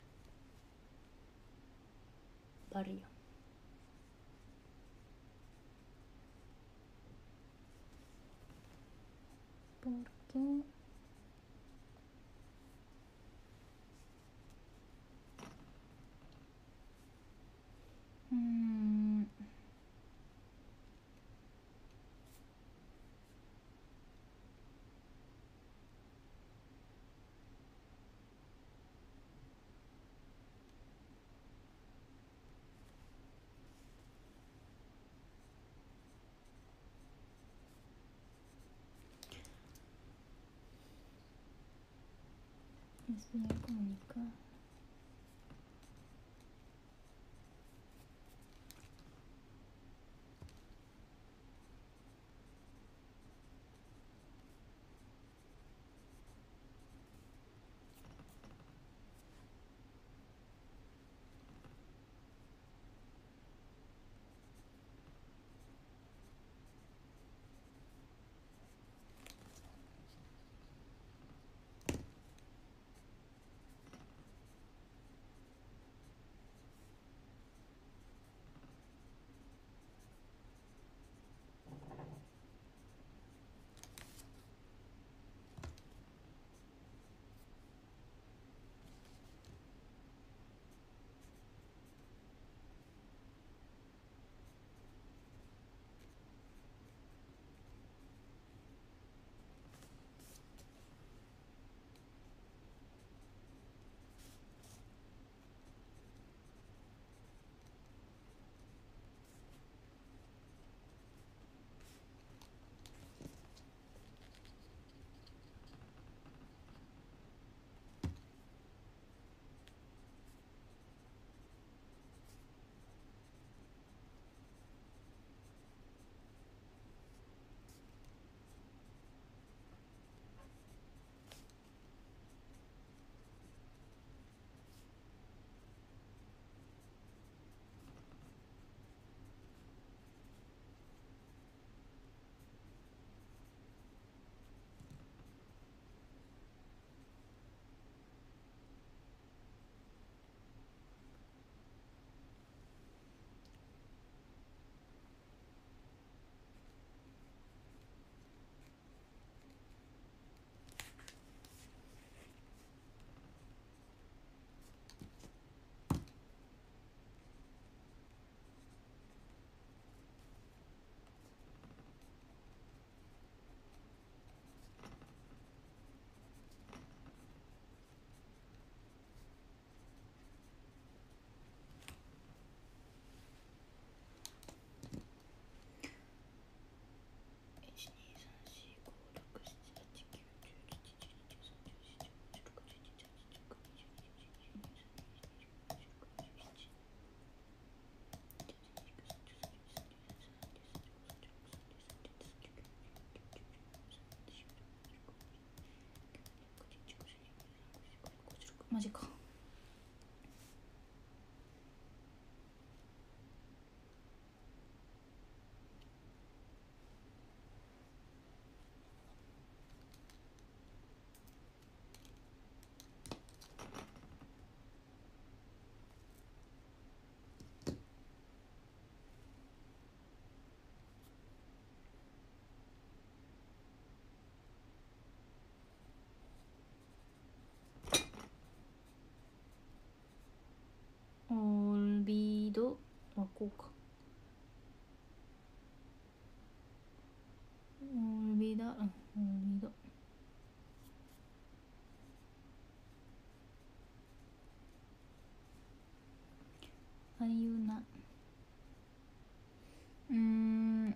barrio porque mm, es bien comunicar.マジか。オルビドはこうか。オルビダ、うん、オルビド。あいうな。うーん。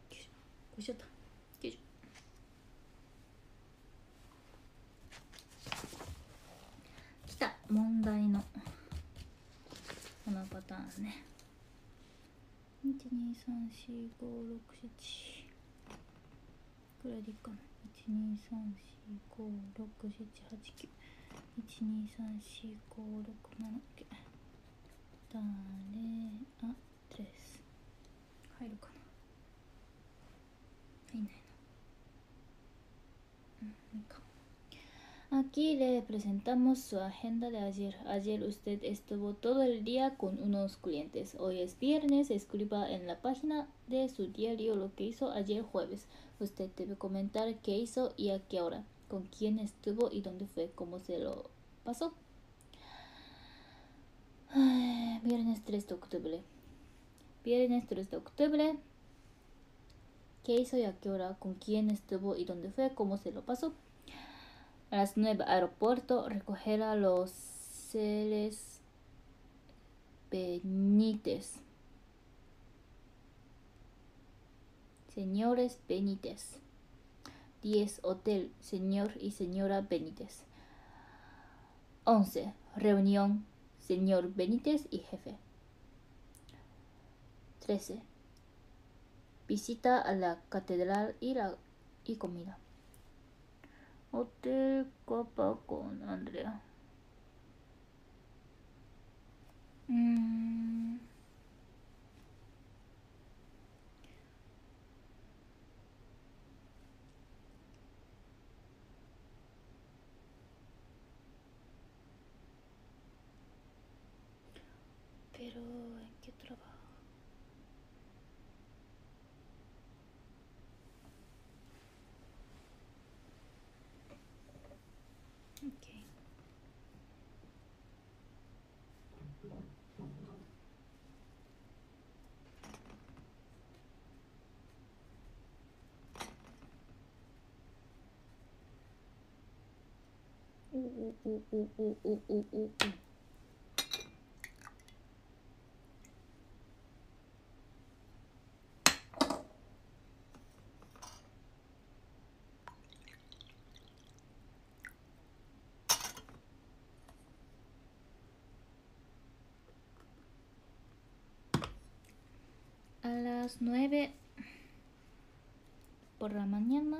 これちょっとよいしょ。来た問題のこのパターンね。いちにさんしごろくしちくらいでいいかな。いちにさんしごろくしちはちきゅういちにさんしごろくななきゅうだれあです。入るかな。入んないな。うん、いいか。Aquí le presentamos su agenda de ayer. Ayer usted estuvo todo el día con unos clientes. Hoy es viernes. Escriba en la página de su diario lo que hizo ayer jueves. Usted debe comentar qué hizo y a qué hora, con quién estuvo y dónde fue, cómo se lo pasó. Ay, viernes tres de octubre. Viernes tres de octubre. ¿Qué hizo y a qué hora, con quién estuvo y dónde fue, cómo se lo pasó? A las nueve, aeropuerto, recoger a los seres Benítez. Señores Benítez. diez, hotel, señor y señora Benítez. once, reunión, señor Benítez y jefe. trece, visita a la catedral y, la, y comida. Hotel Copa con Andrea. Mm. Pero, ¿en qué trabajo? Okay. Uh, uh, uh, uh, uh, uh, uh, uh, uh. A las nueve por la mañana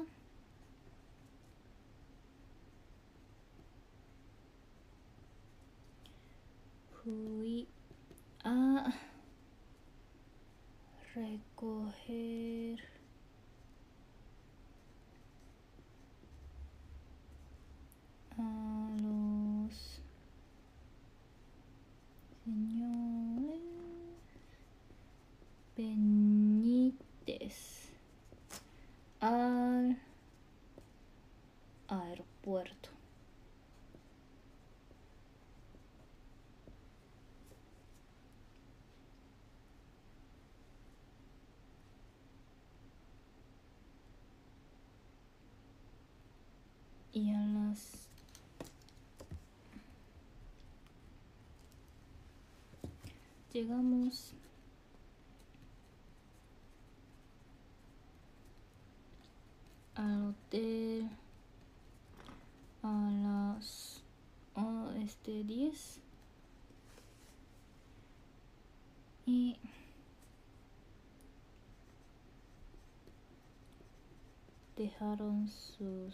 fui a recoger a los señores Benítez al y a las llegamos al hotel a las oh, este diez y dejaron sus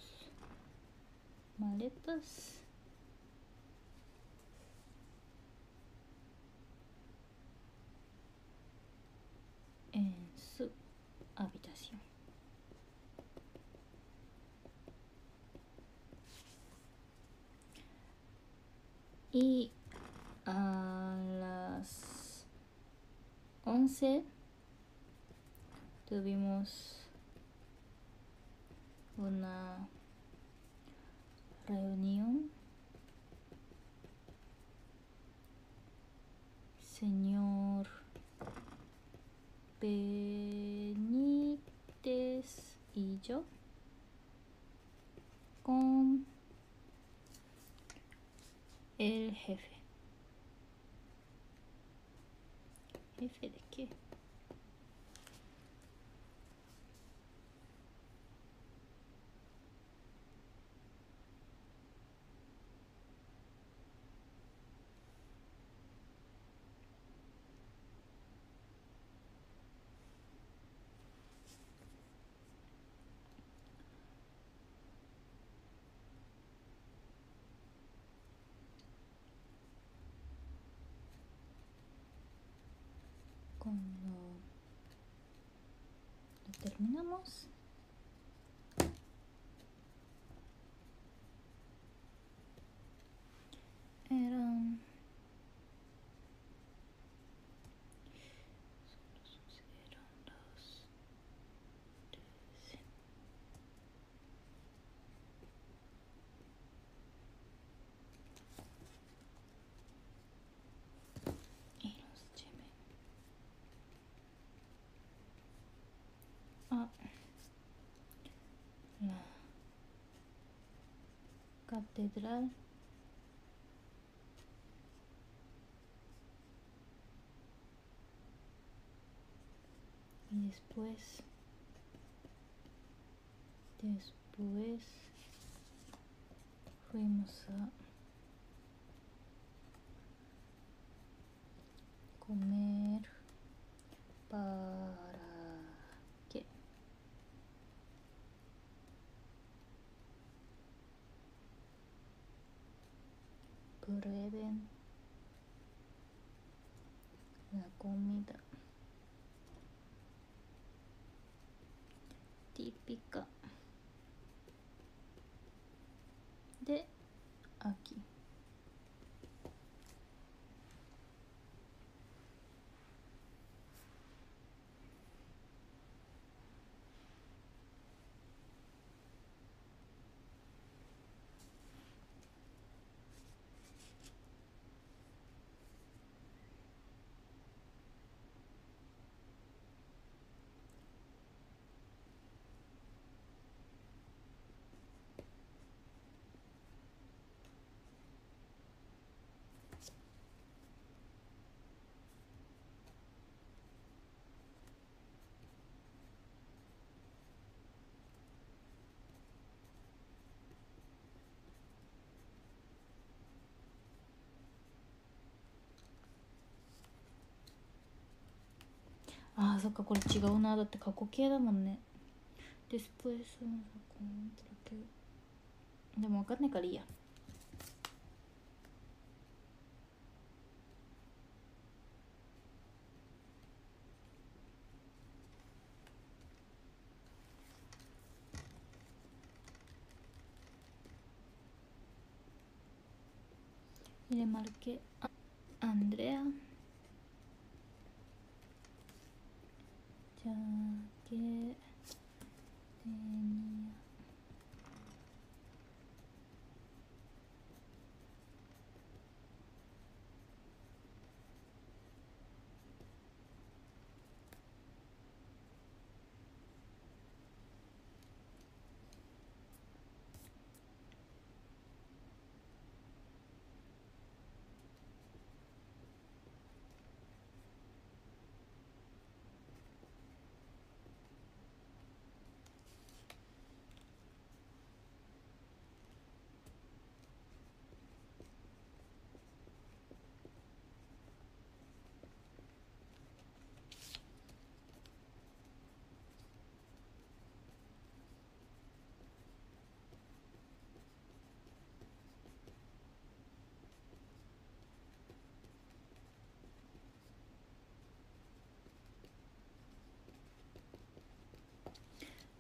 maletas en su habitación. Y a las once tuvimos una reunión. Señor Benítez y yo con el jefe. ¿Jefe de qué? Cuando lo terminamos, eran eran las trece. Y nos llevé a la catedral y después después fuimos a comer. ¿Para qué? Prueben la comida típica de aquí.ああ、そっか、これ違うな。だって過去形だもんね。Después vamos a contra que... でも分かんないからいいや。Y le marqué a Andrea, ya que tenía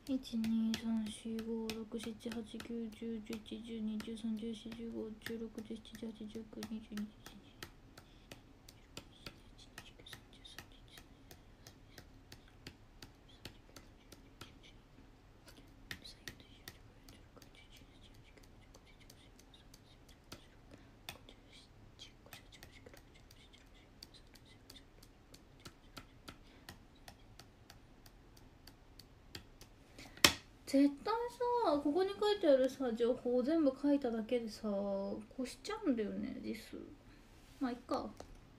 いちにさんしごろくしちはちきゅうじゅうじゅういちじゅうにじゅうさんじゅうよんじゅうごじゅうろくじゅうななじゅうはちじゅうきゅうにじゅうにじゅうさんじゅうよん絶対さ、ここに書いてあるさ情報を全部書いただけでさ越しちゃうんだよね、です。まあいっか。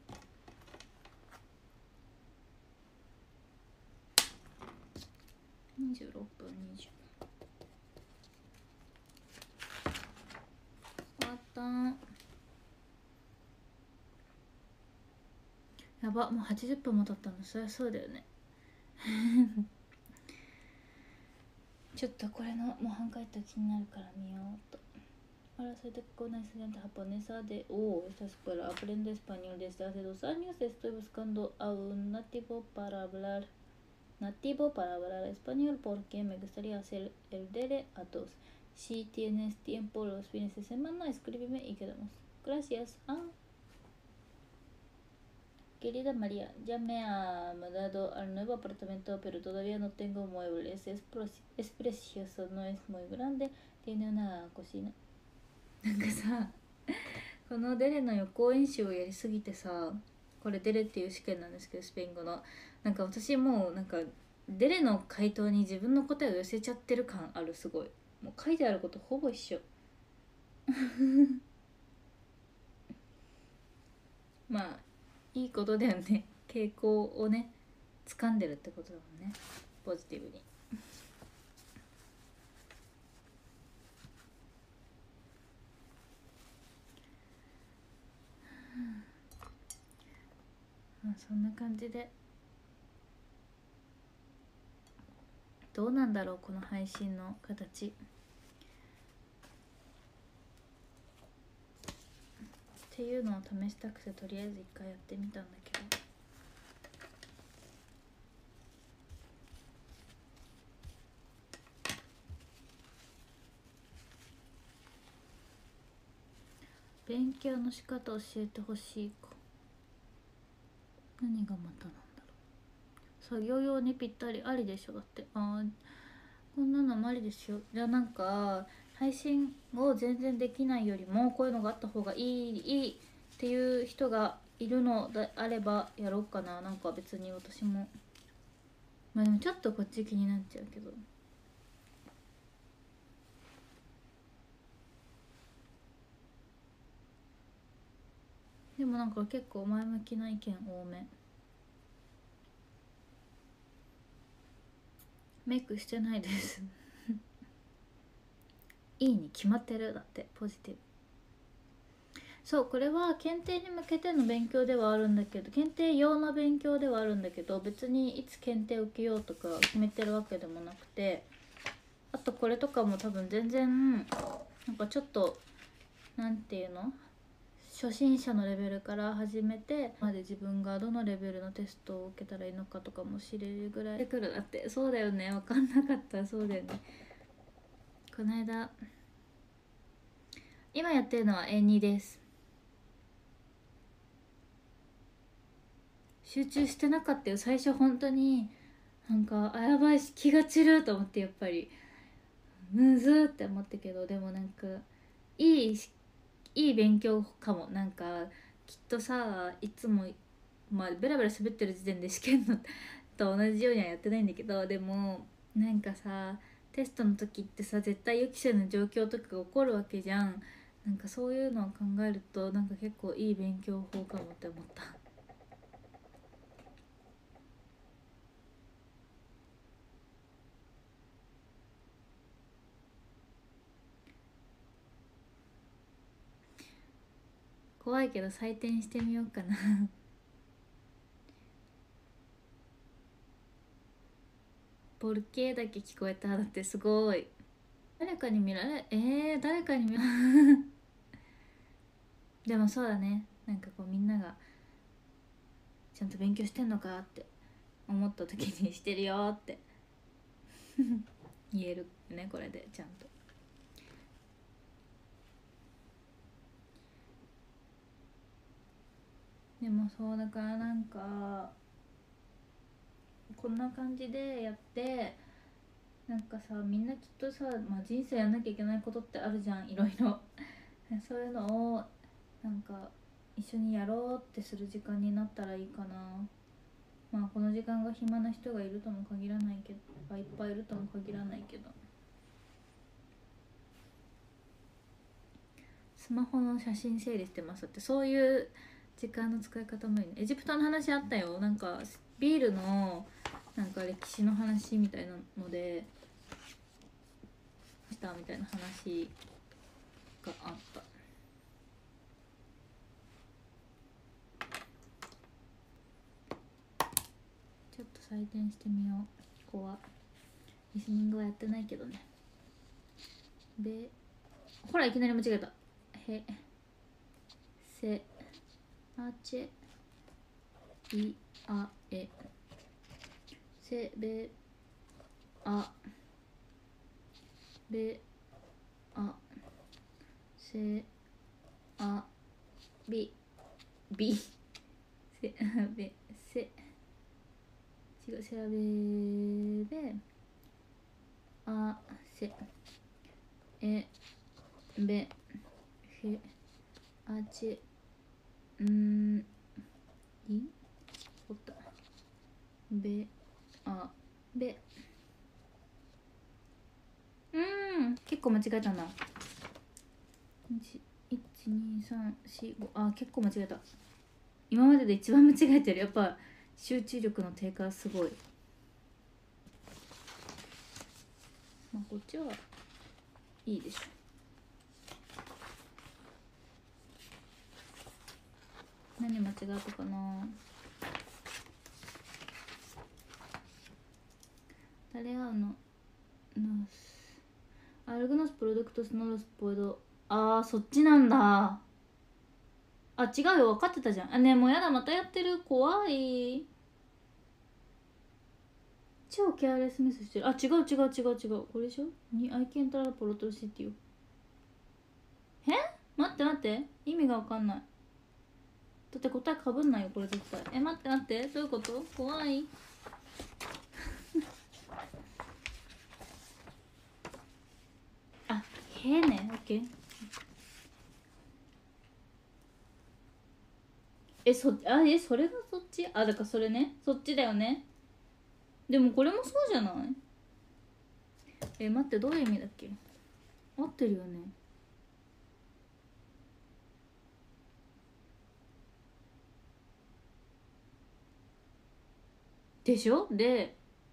にじゅうろっぷんにじゅう終わった。やば、もうはちじゅっぷんも経ったの。そりゃそうだよねちょっとこれの模範解答気になるから見ようと。Ahora soy de una estudiante japonesa de... Oh, esta escuela aprende español desde hace dos años. Estoy buscando a un nativo para hablar nativo para hablar español porque me gustaría hacer el dere a dos. Si tienes tiempo los fines de semana, escríbeme y quedamos. Gracias. Ah. Querida María, ya me ha mudado al nuevo apartamento, pero todavía no tengo muebles. Es, es precioso, no es muy grande. Tiene una cocina. なんかさ、このデレの予行演習をやりすぎてさ、これデレっていう試験なんですけど、スペイン語のなんか私もうなんかデレの回答に自分の答えを寄せちゃってる感ある。すごいもう書いてあることほぼ一緒まあいいことだよね。傾向をね掴んでるってことだもんね、ポジティブに。まあそんな感じでどうなんだろうこの配信の形っていうのを試したくてとりあえず一回やってみたんだけど、勉強の仕方教えてほしいか。何がまたなんだろう。作業用にぴったりありでしょ。だってあこんなのもありですよ。じゃあなんか配信を全然できないよりもこういうのがあった方がいいいいっていう人がいるのであればやろうかな。なんか別に私もまあでもちょっとこっち気になっちゃうけど、でもなんか結構前向きな意見多め。メイクしてないですいいに決まってる。だってポジティブ。そうこれは検定に向けての勉強ではあるんだけど、検定用の勉強ではあるんだけど、別にいつ検定を受けようとか決めてるわけでもなくて、あとこれとかも多分全然なんかちょっとなんていうの、初心者のレベルから始めてまで自分がどのレベルのテストを受けたらいいのかとかも知れるぐらいでくる。だってそうだよね、分かんなかった。そうだよね。この間今やってるのは エーツー です。集中してなかったよ最初。本当になんかあやばいし気が散ると思って、やっぱりむずって思ったけど、でもなんかいいいい勉強かも。なんかきっとさ、いつもまあベラベラ喋ってる時点で試験のと同じようにはやってないんだけど、でもなんかさテストの時ってさ絶対予期せぬ状況とかが起こるわけじゃん。なんかそういうのを考えるとなんか結構いい勉強法かもって思った。怖いけど採点してみようかなボルケーだけ聞こえた。だってすごい誰かに見られえー、誰かに見られでもそうだね、なんかこうみんながちゃんと勉強してんのかって思った時にしてるよって言えるね、これでちゃんと。でもそうだからなんかこんな感じでやって、なんかさみんなきっとさ、まあ、人生やんなきゃいけないことってあるじゃん、いろいろそういうのをなんか一緒にやろうってする時間になったらいいかな。まあこの時間が暇な人がいるとも限らないけど、いっぱいいるとも限らないけど、スマホの写真整理してますって、そういう時間の使い方もいいね。エジプトの話あったよ、なんかビールのなんか歴史の話みたいなのでしたみたいな話があった。ちょっと採点してみよう。ここはリスニングはやってないけどね。で、ほらいきなり間違えた。へせあちいあえせべあべあせあびびせあべせ違う、せあべべあせえべへあちんいおったべあべ、うーん結構間違えたんだ。いちにさんしご、あ結構間違えた。今までで一番間違えてる。やっぱ集中力の低下すごい。まあこっちはいいでしょ。何間違ったかな。誰会うのアルグノスプロダクトスノロスポイド。あーそっちなんだ。あ違うよ、分かってたじゃん。あねえもうやだ、またやってる、怖い。超ケアレスミスしてる。あ違う違う違う違う、これでしょにアイケントラポロトシティよ。え待って待って、意味が分かんない。だって答えかぶんないよこれ絶対。え待って待って、どういうこと、怖いあへえね、オッケー。えそあえそれがそっち、あだからそれね、そっちだよね。でもこれもそうじゃない。え待って、どういう意味だっけ。合ってるよね。でしょ。で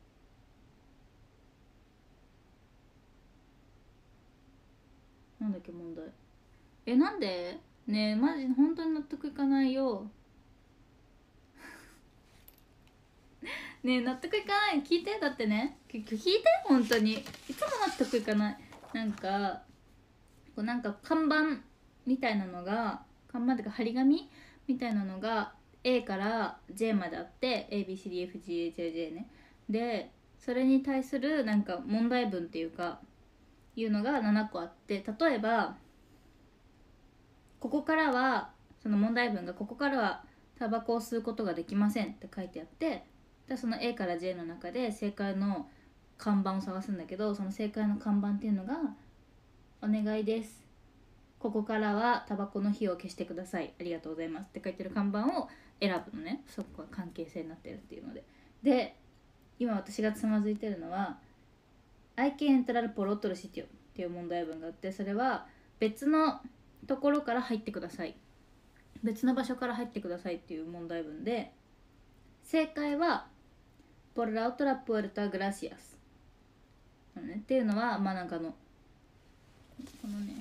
なんだっけ問題。えなんでねえマジ本当に納得いかないよねえ納得いかない。聞いて、だってね聞いて本当にいつも納得いかない。なんかこうなんか看板みたいなのが、看板っていうか張り紙みたいなのが A から J まであって エービーシーディーエフジーエイチアイジェー ね。でそれに対するなんか問題文っていうかいうのがななこあって、例えばここからはその問題文がここからはタバコを吸うことができませんって書いてあって、でその A から J の中で正解の看板を探すんだけど、その正解の看板っていうのがお願いですここからはタバコの火を消してくださいありがとうございますって書いてる看板を選ぶのね。そこは関係性になってるっていうので。で今私がつまずいてるのは I can entrar por otro sitio っていう問題文があって、それは別のところから入ってください、別の場所から入ってくださいっていう問題文で、正解は por la otra puerta gracias、ね、っていうのはまあなんかのこのね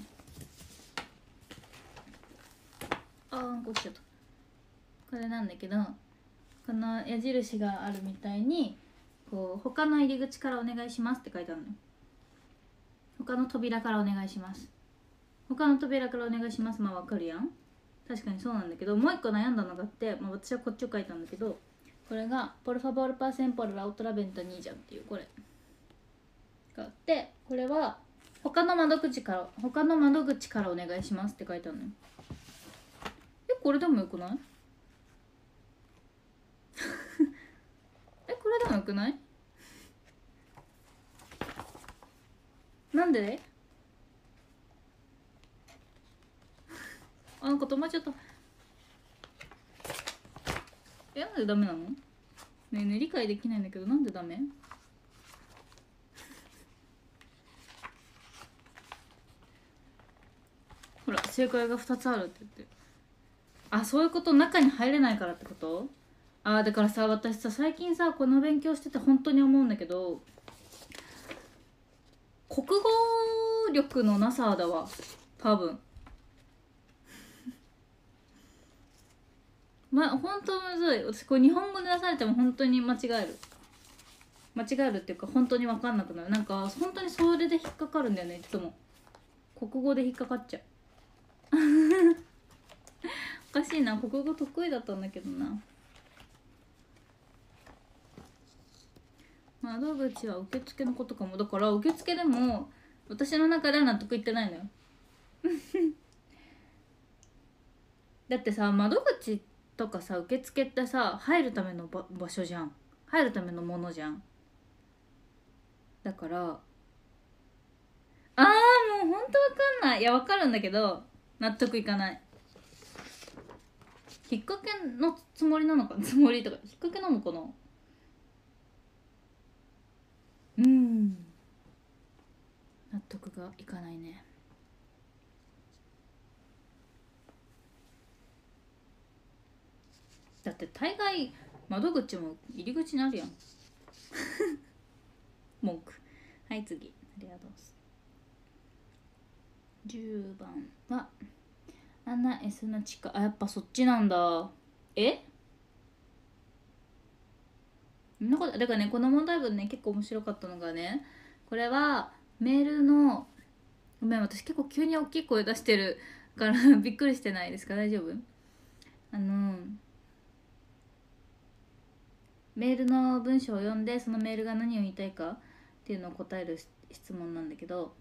あーこうしちゃった。これなんだけど、この矢印があるみたいにこう他の入り口からお願いしますって書いてあるのよ。他の扉からお願いします、他の扉からお願いします。まあわかるやん、確かにそうなんだけど、もう一個悩んだのがあって、まあ、私はこっちを書いたんだけど、これが「Por favor pasen por la otra ventanilla」っていうこれがあって、これは他の窓口から他の窓口からお願いしますって書いてあるのよ。え、これでもよくない？え、これでもよくない？なんで？あ、なんか止まっちゃった。え、なんでダメなの？ねえねえ、理解できないんだけど、なんでダメ？ほら、正解がふたつあるって言って。あ、そういうこと。中に入れないからってこと？あ、だからさ、私さ、最近さ、この勉強してて本当に思うんだけど、国語力のなさだわ、多分。ま、本当むずい。私これ日本語で出されても本当に間違える。間違えるっていうか、本当に分かんなくなる。なんか本当にそれで引っかかるんだよね、いつも。国語で引っかかっちゃう。おかしいな、国語得意だったんだけどな。窓口は受付のことかも。だから受付でも私の中では納得いってないのよ。だってさ、窓口とかさ、受付ってさ、入るための場場所じゃん。入るためのものじゃん。だからあー、もうほんとわかんない。いや、わかるんだけど納得いかない。引っ掛けのつもりなのか、つもりとか引っ掛けなのかな。うん、納得がいかないね。だって大概窓口も入り口にあるやん。文句。はい、次。ありがとうございます。じゅうばんはアナエスナチカ。あ、やっぱそっちなんだ。え、そんなこと。だからね、この問題文ね、結構面白かったのがね、これはメールの、ごめん、私結構急に大きい声出してるからびっくりしてないですか？大丈夫？あのメールの文章を読んで、そのメールが何を言いたいかっていうのを答える質問なんだけど、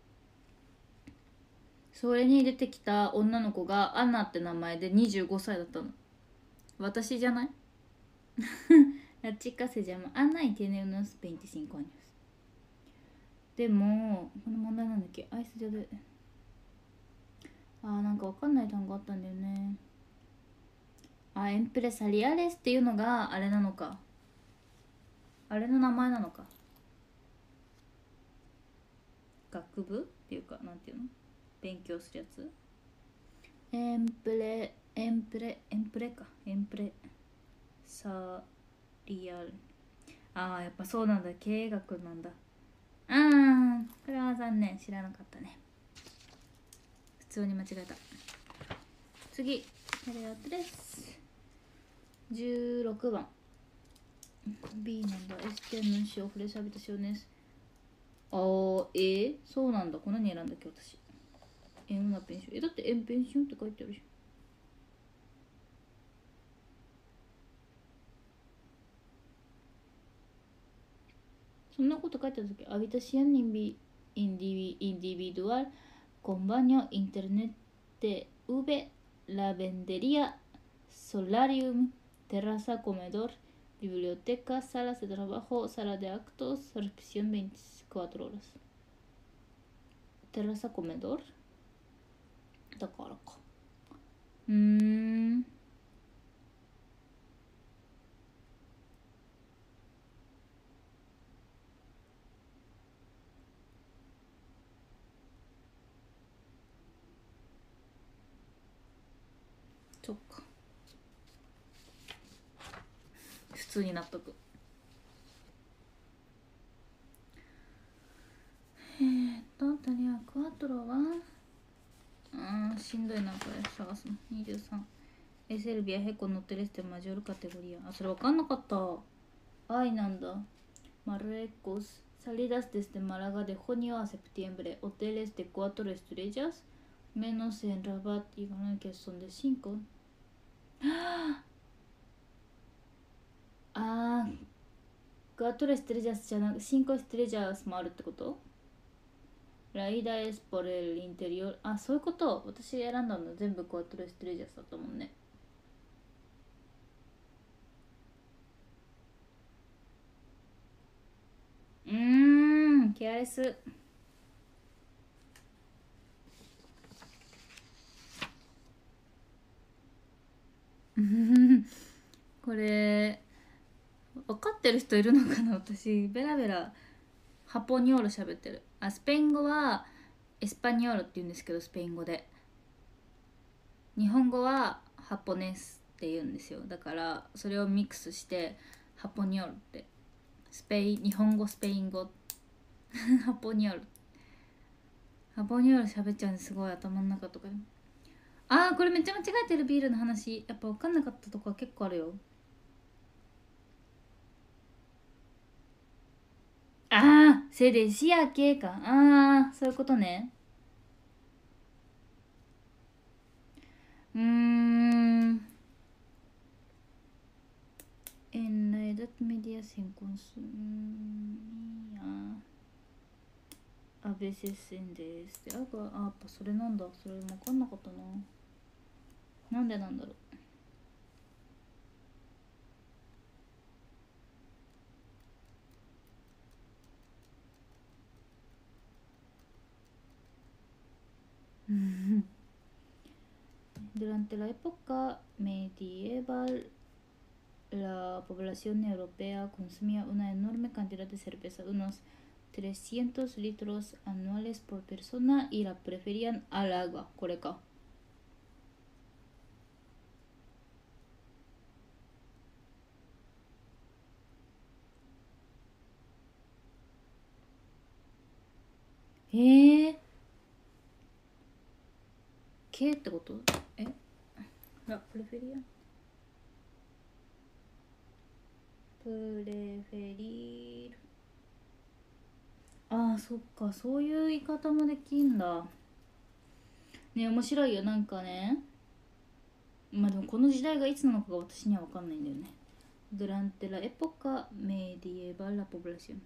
それに出てきた女の子がアンナって名前でにじゅうごさいだったの。私じゃない？La chica se llama Ana y tiene unos veinticinco años。でもこの問題なんだっけ、アイスで、あー、なんかわかんない単語あったんだよね。あ、エンプレサリアレスっていうのがあれなのか、あれの名前なのか。学部っていうか、なんていうの、勉強するやつ。エンプレエンプレエンプレか、エンプレサリアル。あー、やっぱそうなんだ、経営学なんだ。あー、これは残念、知らなかったね。普通に間違えた。次、ありがとうです。じゅうろくばん B なんだ。Este anuncio ofrece habitaciones。 あー、えー、そうなんだ。これ何選んだっけ私。エンナペンション。え、だってエンペンションって書いてあるじゃん。そんなこと書いてある時、habitación individual con baño, internet T V, lavandería, solarium, terraza, comedor, biblioteca, salas de trabajo, sala de actos, recepción veinticuatro horas。 terraza, comedor だからか。うーん、そっか、普通に納得。えーっとタリアクワトロは、あー、しんどいなこれ探すの。にじゅうさん。Es el viaje con hoteles de mayor categoría。あ、それ分かんなかった。愛なんだ。Marruecos. Salidas desde Málaga de junio a septiembre. Hoteles de cuatro estrellas. Menos en Rabat y Granada que son de cinco。あー、 クアトレステレジャスじゃなくシンコステレジャスもあるってこと？ライダエスポレルインテリオ、あ、そういうこと。私選んだの全部クアトレステレジャスだったもんね。うーん、ケアレス。これ分かってる人いるのかな。私ベラベラハポニョール喋ってる。あ、スペイン語はエスパニョールって言うんですけど、スペイン語で。日本語はハポネスって言うんですよ。だからそれをミックスしてハポニョールって、スペイン日本語スペイン語ハポニョールハポニョール喋っちゃうんです。すごい頭の中とかで。あー、これめっちゃ間違えてる。ビールの話やっぱ分かんなかったとこは結構あるよ。ああ、せでしやけか。ああ、そういうことね。うーん。En la Edad Media se consumía a veces en de este. あ、あ、やっぱそれなんだ。それ分かんなかったな。なんでなんだろう。Durante la época medieval, la población europea consumía una enorme cantidad de cerveza, unos trescientos litros anuales por persona, y la preferían al agua. これか。えー、K ってこと？え、ラプレフェリアプレフェリール。ああ、そっか、そういう言い方もできんだね。面白いよ。なんかね、まあでもこの時代がいつなのかが私には分かんないんだよね。Durante la época medieval la población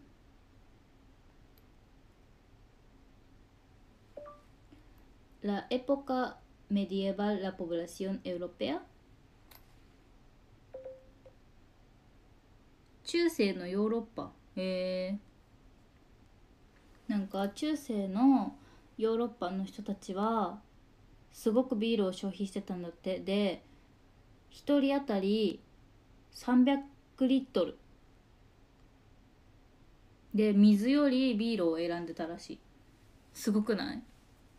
la época medieval la población europea、 中世のヨーロッパ。へえ。なんか中世のヨーロッパの人たちはすごくビールを消費してたんだって。で、ひとり当たりさんびゃくリットルで、水よりビールを選んでたらしい。すごくない？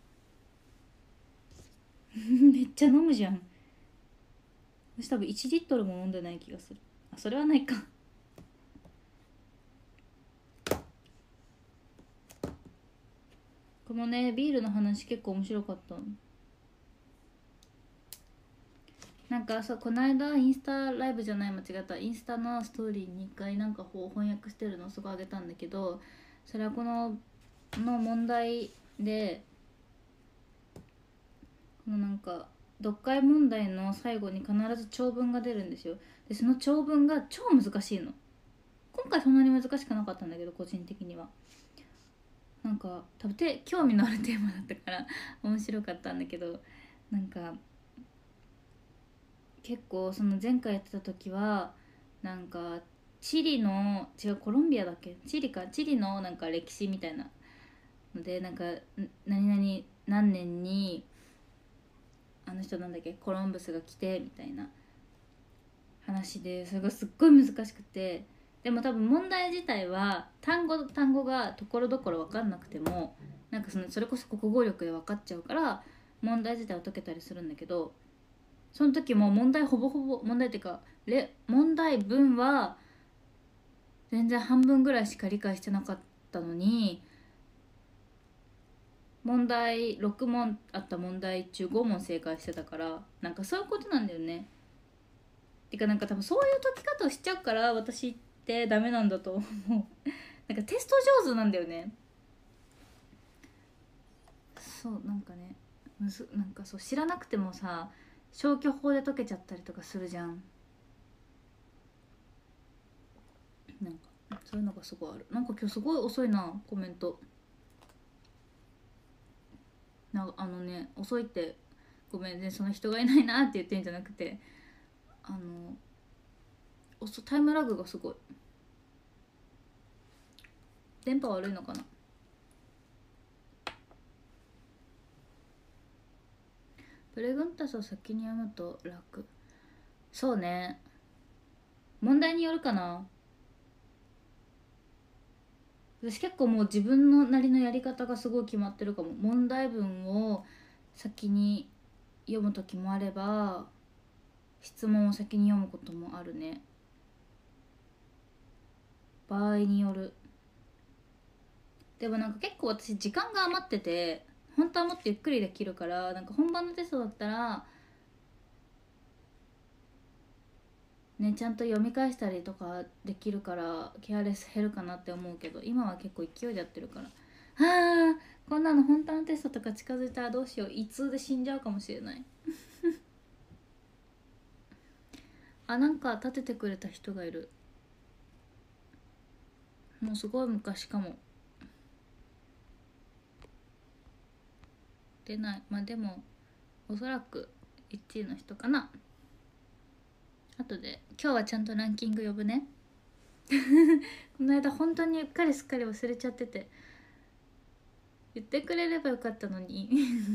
めっちゃ飲むじゃん。私多分いちリットルも飲んでない気がする。あ、それはないか。このね、ビールの話結構面白かった。なんかさ、この間インスタライブじゃない、間違った、インスタのストーリーにいっかいなんか翻訳してるのをすごいあげたんだけど、それはこのの問題で、このなんか読解問題の最後に必ず長文が出るんですよ。でその長文が超難しいの。今回そんなに難しくなかったんだけど、個人的にはなんか多分て興味のあるテーマだったから面白かったんだけど、なんか結構その前回やってた時はなんかチリの違うコロンビアだっけ、チリか、チリのなんか歴史みたいなので、なんか何々何年にあの人なんだっけ、コロンブスが来てみたいな話で、それがすっごい難しくて、でも多分問題自体は単語単語がところどころ分かんなくても、なんかそのそれこそ国語力で分かっちゃうから問題自体は解けたりするんだけど、その時も問題ほぼほぼ問題っていうかレ問題文は全然半分ぐらいしか理解してなかったのに、問題ろく問あった問題中ご問正解してたから、なんかそういうことなんだよね。てかなんか多分そういう解き方をしちゃうから私ってダメなんだと思う。なんかテスト上手なんだよね。そうなんかね、むずなんかそう知らなくてもさ、消去法で解けちゃったりとかするじゃん。なんかそういうのがすごいある。なんか今日すごい遅いなコメント。なあのね、遅いってごめんね、その人がいないなって言ってんじゃなくて、あの遅タイムラグがすごい。電波悪いのかな。プレグンタスを先に読むと楽。そうね、問題によるかな。私結構もう自分のなりのやり方がすごい決まってるかも。問題文を先に読む時もあれば、質問を先に読むこともあるね。場合による。でもなんか結構私時間が余ってて、本当はもっとゆっくりできるから、なんか本番のテストだったらね、ちゃんと読み返したりとかできるからケアレス減るかなって思うけど、今は結構勢いでやってるから、はあ、こんなの本当のテストとか近づいたらどうしよう、胃痛で死んじゃうかもしれないあ、なんか立ててくれた人がいる。もうすごい昔かも。出ない。まあでもおそらくいちいの人かな。あとで今日はちゃんとランキング呼ぶねこの間本当にうっかりすっかり忘れちゃってて、言ってくれればよかったのに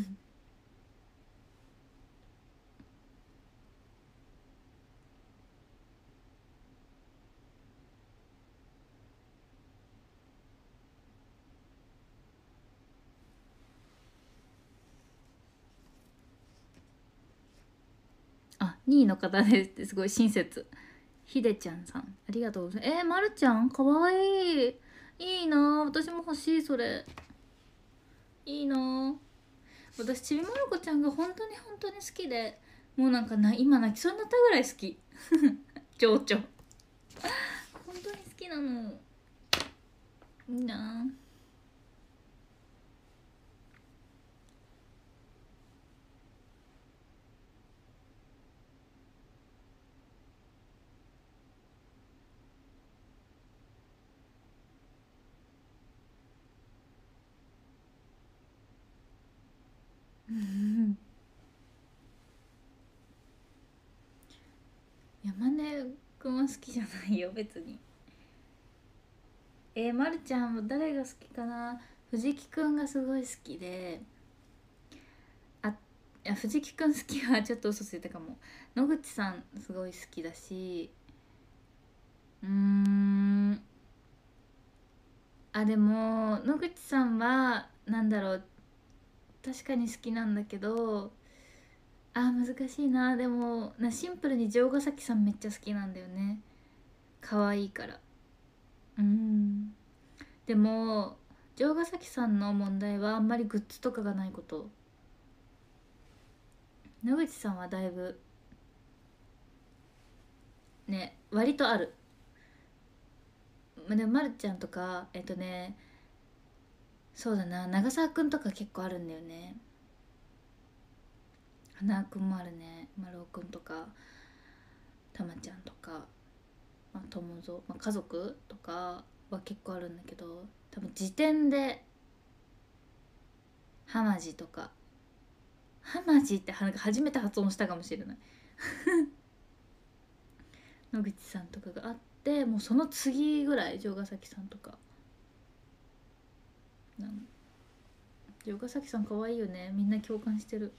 あ、にいの方ですってすごい親切。ひでちゃんさんありがとうございます。えー、まるちゃんかわいい。いいな、私も欲しい。それいいな。私ちびまる子ちゃんが本当に本当に好きで、もうなんかな今泣きそうになったぐらい好き情緒本当に好きなの。いいな。山根くんは好きじゃないよ別に。えー、まるちゃんは誰が好きかな。藤木くんがすごい好きで、あ、いや藤木くん好きはちょっと嘘ついたかも。野口さんすごい好きだし、うーん、あでも野口さんはなんだろう、確かに好きなんだけど、あ難しいな。でもなシンプルに城ヶ崎さんめっちゃ好きなんだよね。可愛いから。うん。でも城ヶ崎さんの問題はあんまりグッズとかがないこと。野口さんはだいぶね割とある。までもまるちゃんとかえっとね、そうだな、長澤くんとか結構あるんだよね。花くんもあるね。丸尾くんとかたまちゃんとか、まあ、友蔵、まあ、家族とかは結構あるんだけど、多分時点でハマジとか、ハマジってなんか初めて発音したかもしれない野口さんとかがあって、もうその次ぐらい城ヶ崎さんとか。なん城ヶ崎さん可愛いよね、みんな共感してる。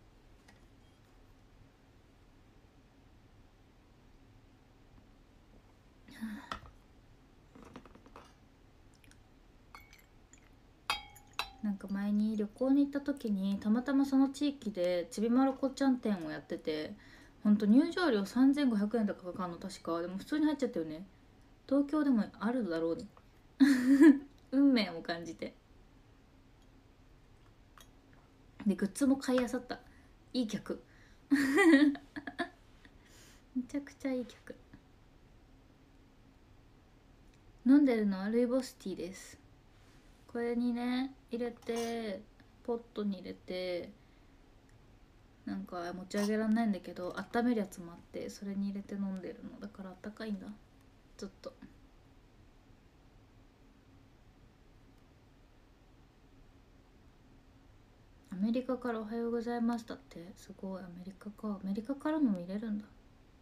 なんか前に旅行に行った時にたまたまその地域でちびまる子ちゃん店をやってて、ほんと入場料さんぜんごひゃくえんとかかかるの確か。でも普通に入っちゃったよね。東京でもあるだろうね運命を感じて。でグッズも買いあさった。いい客めちゃくちゃいい客。飲んでるのはルイボスティーです。これにね入れて、ポットに入れて、なんか持ち上げられないんだけど温めるやつもあって、それに入れて飲んでるのだからあったかいんだずっと。 アメリカからおはようございますだって。すごい。アメリカか。アメリカからも見れるんだ。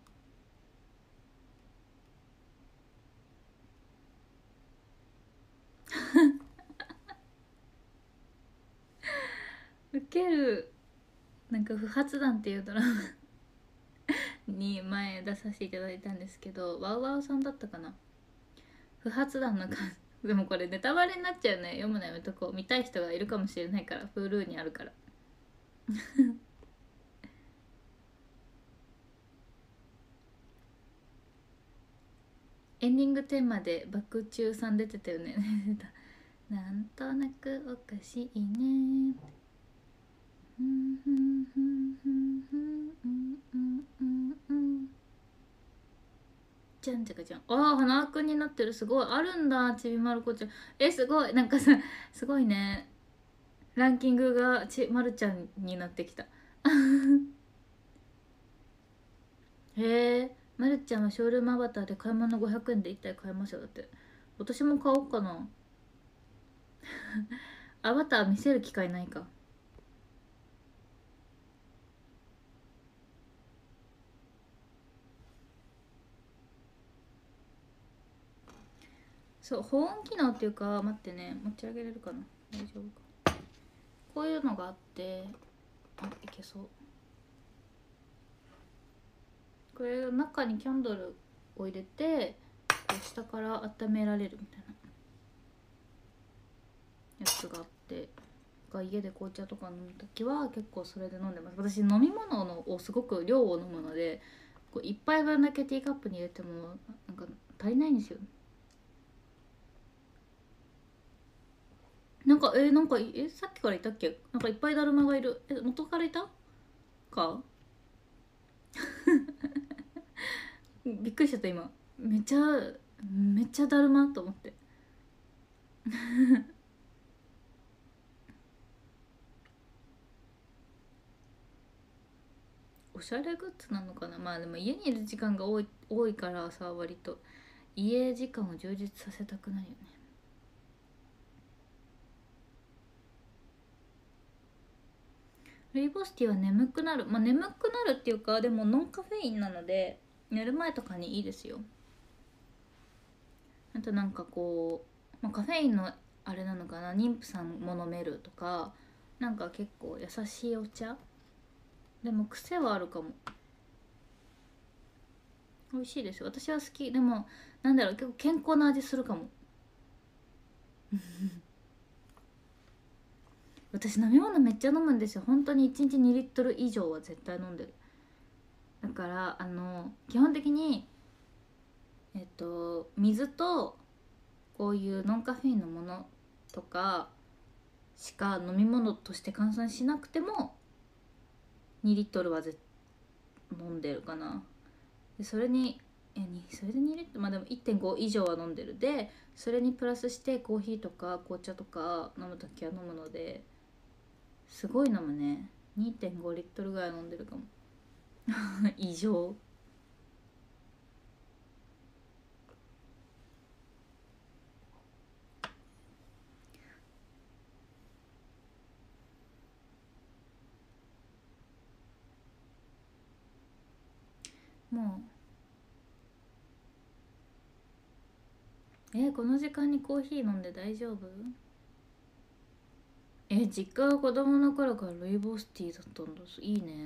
ウケる。なんか不発弾っていうドラマに前出させていただいたんですけど、ワウワウさんだったかな。不発弾の感じ。でもこれネタバレになっちゃうね。読むのやめとこう。見たい人がいるかもしれないから。 Hulu にあるからエンディングテーマで爆中さん出てたよねなんとなくおかしいね。じゃんじゃかじゃん。ああ、花輪くんになってる。すごい。あるんだ、ちびまる子ちゃん。え、すごい。なんかさ、すごいね。ランキングがちまるちゃんになってきたへえ。まるちゃんはショールームアバターで買い物ごひゃくえんで一体買えますよ。だって。私も買おうかなアバター見せる機会ないか。そう、保温機能っていうか、待ってね、持ち上げれるかな。大丈夫か。こういうのがあって、あ、いけそう。これ中にキャンドルを入れて、こう下から温められるみたいなやつがあって、が家で紅茶とか飲む時は結構それで飲んでます。私飲み物のをすごく量を飲むので、こういっぱいぶんだけティーカップに入れてもなんか足りないんですよ。なんかえなんかえさっきからいたっけ。なんかいっぱいだるまがいる。え元からいたかびっくりしちゃった今。めっちゃめっちゃだるまと思っておしゃれグッズなのかな。まあでも家にいる時間が多い多いからさ、割と家時間を充実させたくないよね。ルイボスティーは眠くなる。まあ眠くなるっていうか、でもノンカフェインなので寝る前とかにいいですよ。あとなんかこう、まあ、カフェインのあれなのかな、妊婦さんも飲めるとか、なんか結構優しいお茶。でも癖はあるかも。美味しいですよ。私は好き。でもなんだろう、結構健康な味するかも私飲み物めっちゃ飲むんですよ。本当にいちにちにリットル以上は絶対飲んでる。だからあの基本的にえっと水とこういうノンカフェインのものとかしか飲み物として換算しなくてもにリットルはぜ飲んでるかな。でそれにえにそれでにリットル、まあでもいってんご以上は飲んでる。でそれにプラスしてコーヒーとか紅茶とか飲む時は飲むので、すごい飲むね。にてんごリットルぐらい飲んでるかも異常。もうえこの時間にコーヒー飲んで大丈夫？え実家は子供の頃からルイボスティーだったんだ。いいね。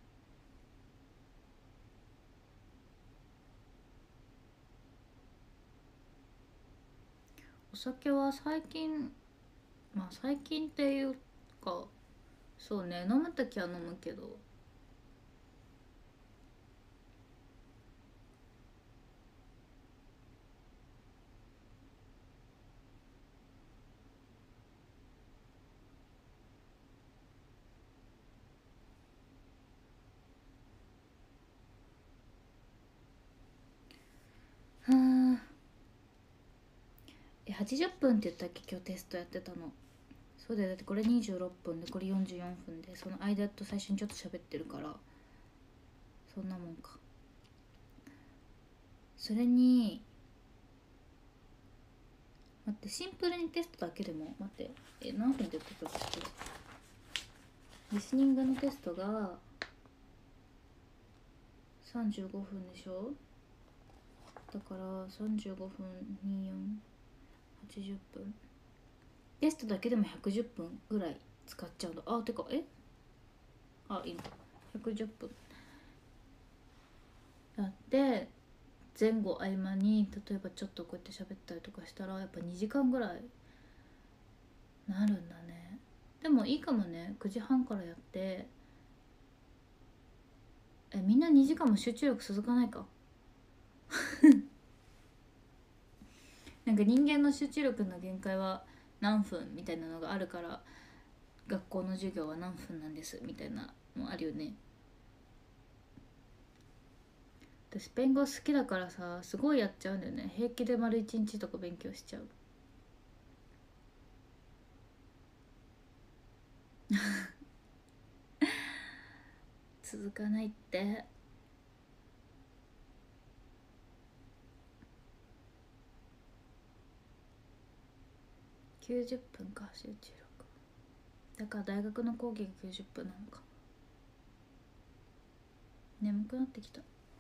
お酒は最近、まあ最近っていうか、そうね、飲む時は飲むけど。はあ。えはちじゅっぷんって言ったっけ今日テストやってたの。そうだよ。だってこれにじゅうろっぷんでこれよんじゅうよんぷんで、その間と最初にちょっと喋ってるから、そんなもんか。それに待って、シンプルにテストだけでも待って、え何分でやってたっけ。 リスニングのテストがさんじゅうごふんでしょ。だからさんじゅうごふんにじゅうよん、はちじゅっぷん、テストだけでもひゃくじゅっぷんぐらい使っちゃうの。あてかえあいいのひゃくじゅっぷんやって、前後合間に例えばちょっとこうやって喋ったりとかしたらやっぱにじかんぐらいなるんだね。でもいいかもね、くじはんからやって。えみんなにじかんも集中力続かないかなんか人間の集中力の限界は何分みたいなのがあるから、学校の授業は何分なんですみたいなのあるよね。私スペイン語好きだからさ、すごいやっちゃうんだよね。平気で丸一日とか勉強しちゃう続かないって。きゅうじゅっぷんか集中力だから大学の講義がきゅうじゅっぷんなのか。眠くなってきた。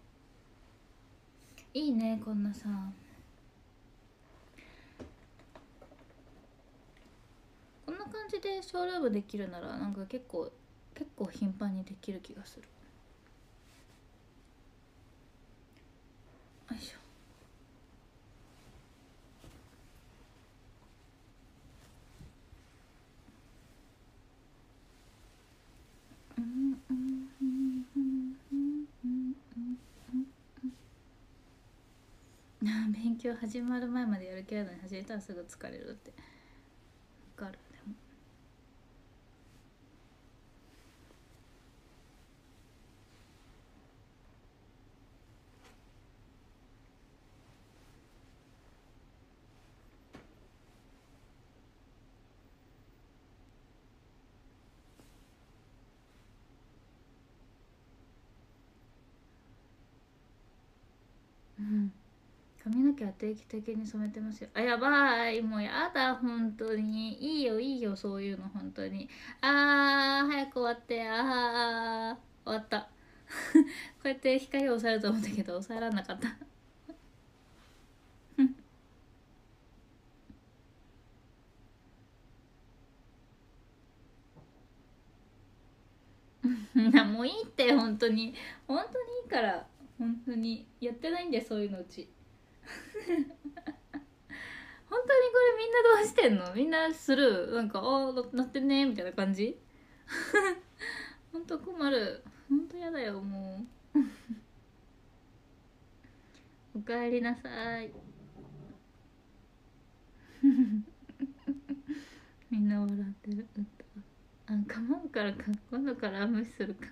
いいねこんなさ、こんな感じでショールームできるならなんか結構結構頻繁にできる気がする。よいしょ。勉強始まる前までやる気あるのに始めたらすぐ疲れるって分かる。でもうん髪の毛は定期的に染めてますよ。あやばいもうやだ本当に。いいよいいよそういうの本当に。あー早く終わって。あー終わった。こうやって光を抑えると思ったけど抑えられなかったなもういいって本当に本当にいいから。本当にやってないんでそういうのうち本当にこれみんなどうしてんの。みんなするなんかああなってんねみたいな感じ本当困る。本当やだよもう。おかえりなさいみんな笑ってる。あ構うからか今度から無視するか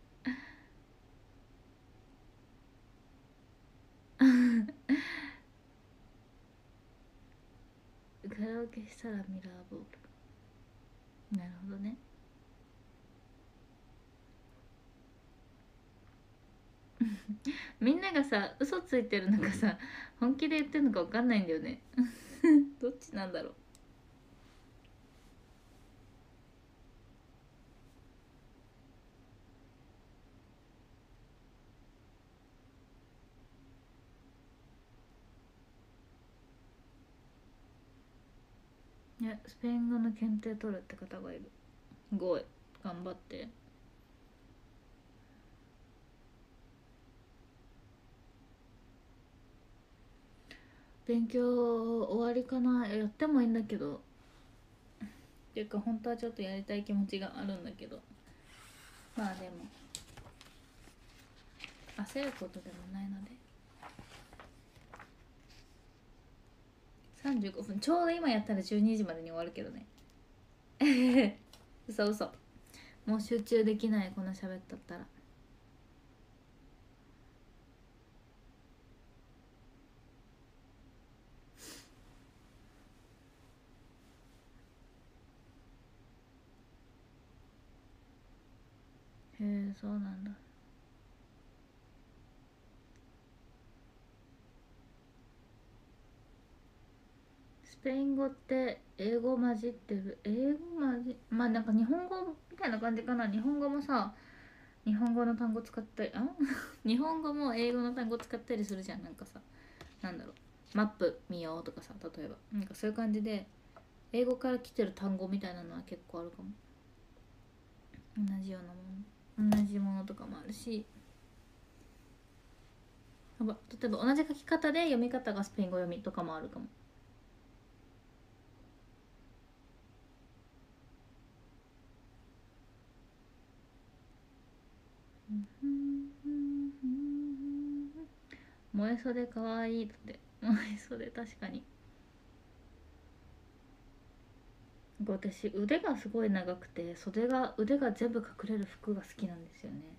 カラオケしたらミラーボール。なるほどねみんながさ嘘ついてるのかさ本気で言ってるのか分かんないんだよねどっちなんだろう。いやスペイン語の検定取るって方がいる。ごい頑張って。勉強終わりかな。やってもいいんだけどっていうか本当はちょっとやりたい気持ちがあるんだけど、まあでも焦ることでもないので。さんじゅうごふんちょうど今やったらじゅうにじまでに終わるけどね嘘嘘もう集中できないこんな喋ったったら。へえそうなんだ。スペイン語って英語混じってる。英語混じまあなんか日本語みたいな感じかな。日本語もさ、日本語の単語使ったり、あ日本語も英語の単語使ったりするじゃん。なんかさ、なんだろう、マップ見ようとかさ、例えばなんかそういう感じで英語から来てる単語みたいなのは結構あるかも。同じようなもの、同じものとかもあるし、例えば同じ書き方で読み方がスペイン語読みとかもあるかも。燃え袖かわいい。だって燃え袖確かに。私腕がすごい長くて、袖が腕が全部隠れる服が好きなんですよね。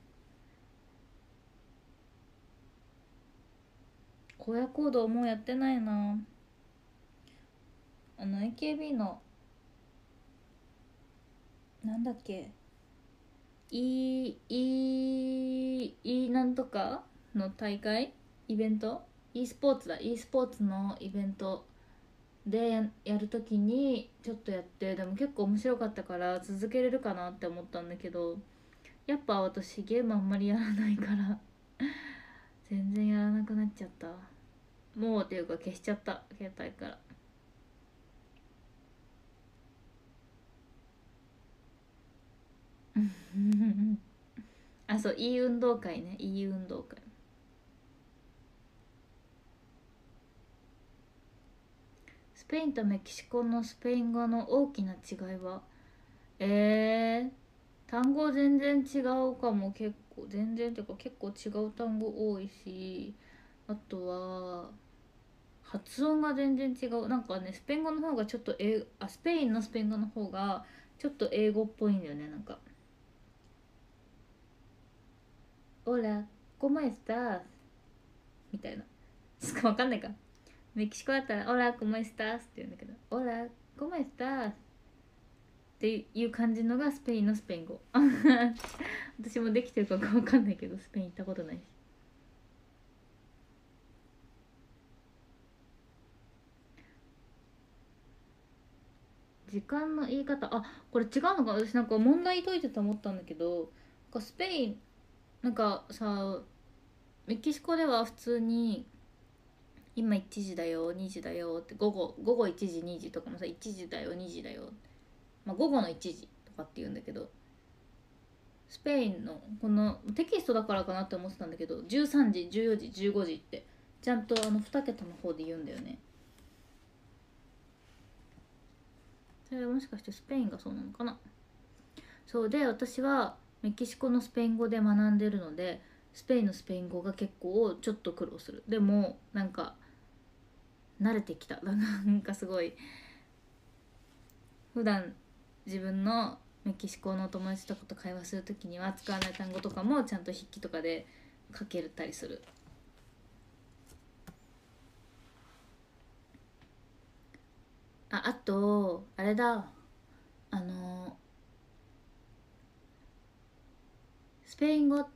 荒野行動もうやってないな。あの エーケービー のなんだっけ、いいいいいいなんとかの大会イベント、 e スポーツだ e スポーツのイベントで や, やるときにちょっとやって、でも結構面白かったから続けれるかなって思ったんだけど、やっぱ私ゲームあんまりやらないから全然やらなくなっちゃった。もうっていうか消しちゃった、携帯から。あ、そう、いい運動会ね、いい運動会。スペインとメキシコのスペイン語の大きな違いは、えー、単語全然違うかも。結構全然っていうか結構違う単語多いし、あとは発音が全然違う。なんかね、スペイン語の方がちょっと英あスペインのスペイン語の方がちょっと英語っぽいんだよね。なんかオラコマエスターみたいな、しかわかんないか。メキシコだったらオラコマエスターって言うんだけど、オラコマエスターっていう感じのがスペインのスペイン語。私もできてるかわかんないけどスペイン行ったことないし。時間の言い方、あ、これ違うのか。私なんか問題解いてて思ったんだけど、なんかスペインなんかさ、メキシコでは普通に今いちじだよにじだよって、午後午後いちじにじとかもさ、いちじだよにじだよ、まあ、午後のいちじとかって言うんだけど、スペインのこのテキストだからかなって思ってたんだけど、じゅうさんじじゅうよじじゅうごじってちゃんとあのに桁の方で言うんだよね。それはもしかしてスペインがそうなのかな。そうで、私はメキシコのスペイン語で学んでるので、スペインのスペイン語が結構ちょっと苦労する。でもなんか慣れてきた。なんかすごい普段自分のメキシコの友達とかと会話するときには使わない単語とかもちゃんと筆記とかで書けたりする。あ、あとあれだ、あのスペイン語って、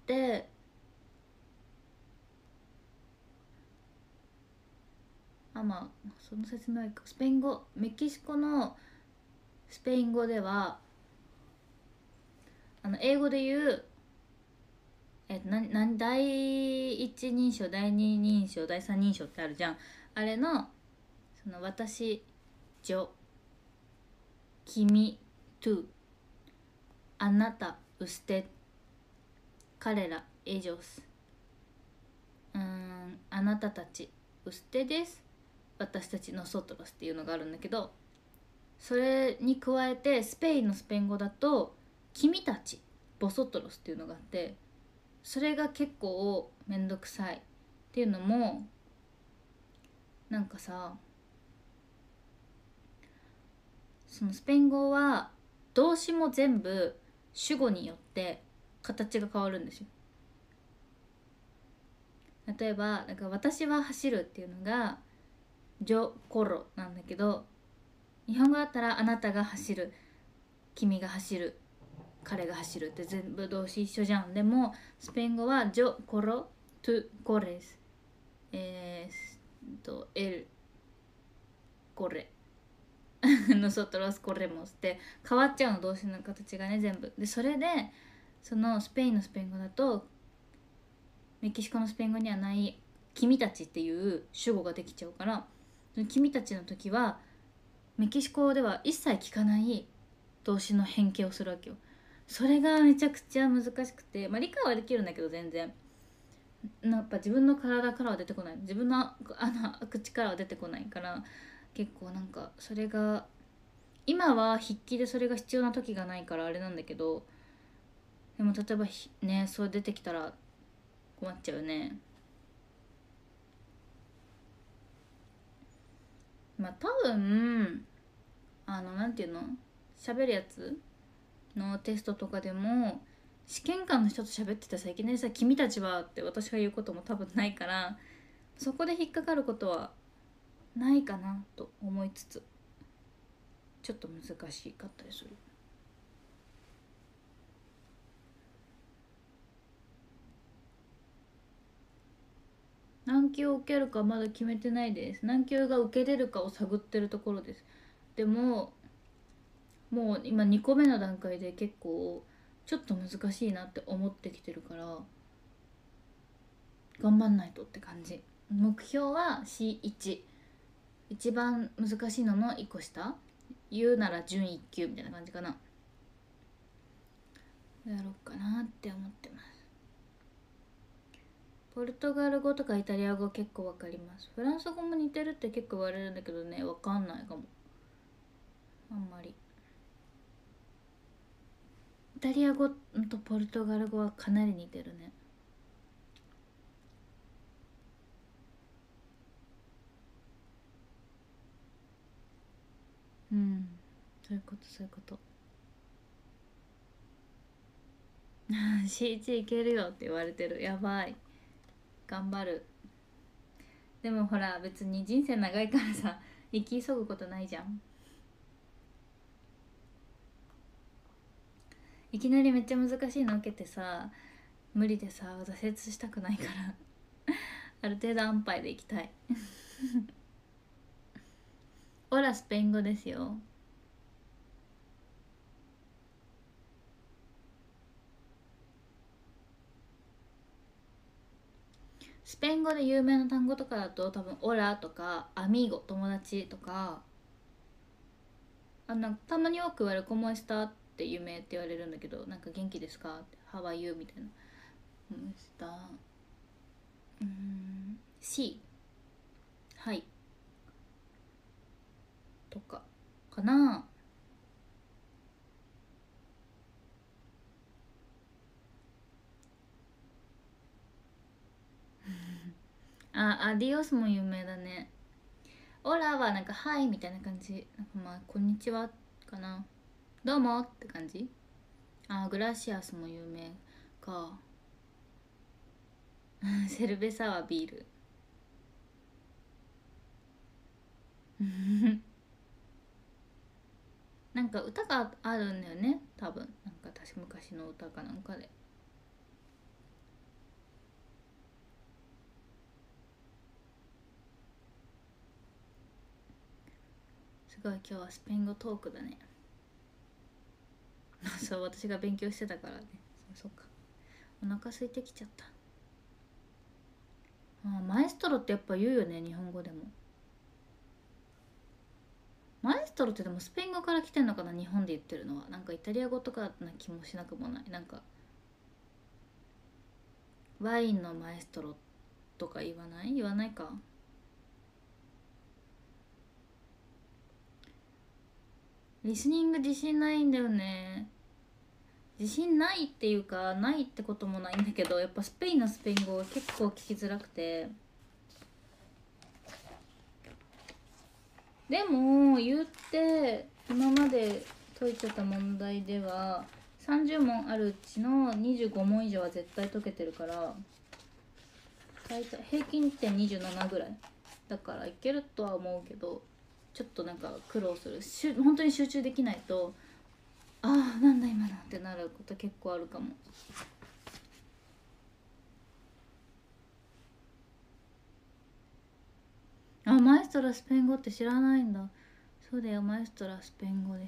あ、まあその説明はいいか。スペイン語、メキシコのスペイン語では、あの英語で言う、えっと、なな第一人称第二人称第三人称ってあるじゃん。あれのその私、ジョ、君、トゥ、あなた、ウステ、彼ら、エジョス、うーん、あなたたち、ウステです、私たちのソトロスっていうのがあるんだけど、それに加えてスペインのスペイン語だと君たち、ボソトロスっていうのがあって、それが結構めんどくさいっていうのも、なんかさ、そのスペイン語は動詞も全部主語によって形が変わるんですよ。例えばなんか私は走るっていうのがジョコロなんだけど、日本語だったらあなたが走る、君が走る、彼が走るって全部動詞一緒じゃん。でもスペイン語はジョコロ、トゥコレス、えー、とエルコレ nosotros corremosって変わっちゃうの、動詞の形がね全部で。それでそのスペインのスペイン語だとメキシコのスペイン語にはない君たちっていう主語ができちゃうから、君たちの時はメキシコでは一切聞かない動詞の変形をするわけよ。それがめちゃくちゃ難しくて、まあ理解はできるんだけど全然やっぱ自分の体からは出てこない、自分のあの口からは出てこないから、結構なんかそれが今は筆記でそれが必要な時がないからあれなんだけど、でも例えばねそう出てきたら困っちゃうね。まあ多分あのなんていうの喋るやつのテストとかでも試験官の人と喋ってたらさいきなりさ君たちはって私が言うことも多分ないから、そこで引っかかることはないかなと思いつつ、ちょっと難しかったりする。何級を受けるかまだ決めてないです。何級が受けれるかを探ってるところです。でももう今にこめの段階で結構ちょっと難しいなって思ってきてるから頑張んないとって感じ。目標は シーワン、 一番難しいののいっこ下、言うなら準いっ級みたいな感じかな。やろうかなって思ってます。ポルトガル語とかイタリア語結構わかります。フランス語も似てるって結構言われるんだけどね、わかんないかもあんまり。イタリア語とポルトガル語はかなり似てるね。うん、そういうことそういうこと。シーワン いけるよって言われてる。やばい、頑張る。でもほら別に人生長いからさ生き急ぐことないじゃん。いきなりめっちゃ難しいの受けてさ無理でさ挫折したくないからある程度安牌でいきたいオラスペイン語ですよ。スペイン語で有名な単語とかだと多分オラとかアミーゴ友達とか、あのたまによく言われるコモエスタって有名って言われるんだけど、なんか元気ですかって How are you みたいな。コモエスタ、うーん C はいとかかな。あ、アディオスも有名だね。オラはなんかはいみたいな感じ、なんかまあこんにちはかな、どうもって感じ。あ、グラシアスも有名か。セルベサはビールなんか歌があるんだよね多分、なんか確か昔の歌かなんかで。すごい今日はスペイン語トークだねそう私が勉強してたからね。そうか、お腹空いてきちゃった。あ、マエストロってやっぱ言うよね日本語でも。マエストロってでもスペイン語から来てんのかな、日本で言ってるのは。なんかイタリア語とかな気もしなくもない。なんかワインのマエストロとか言わない言わないか。リスニング自信ないんだよね。自信ないっていうかないってこともないんだけど、やっぱスペインのスペイン語が結構聞きづらくて。でも言って今まで解いてた問題ではさんじゅう問あるうちのにじゅうご問以上は絶対解けてるから、大体平均点にじゅうななぐらいだからいけるとは思うけど、ちょっとなんか苦労するし、本当に集中できないとああなんだ今のってなること結構あるかも。あ、マエストロスペイン語って知らないんだ。 そうだよ、マエストラスペイン語です。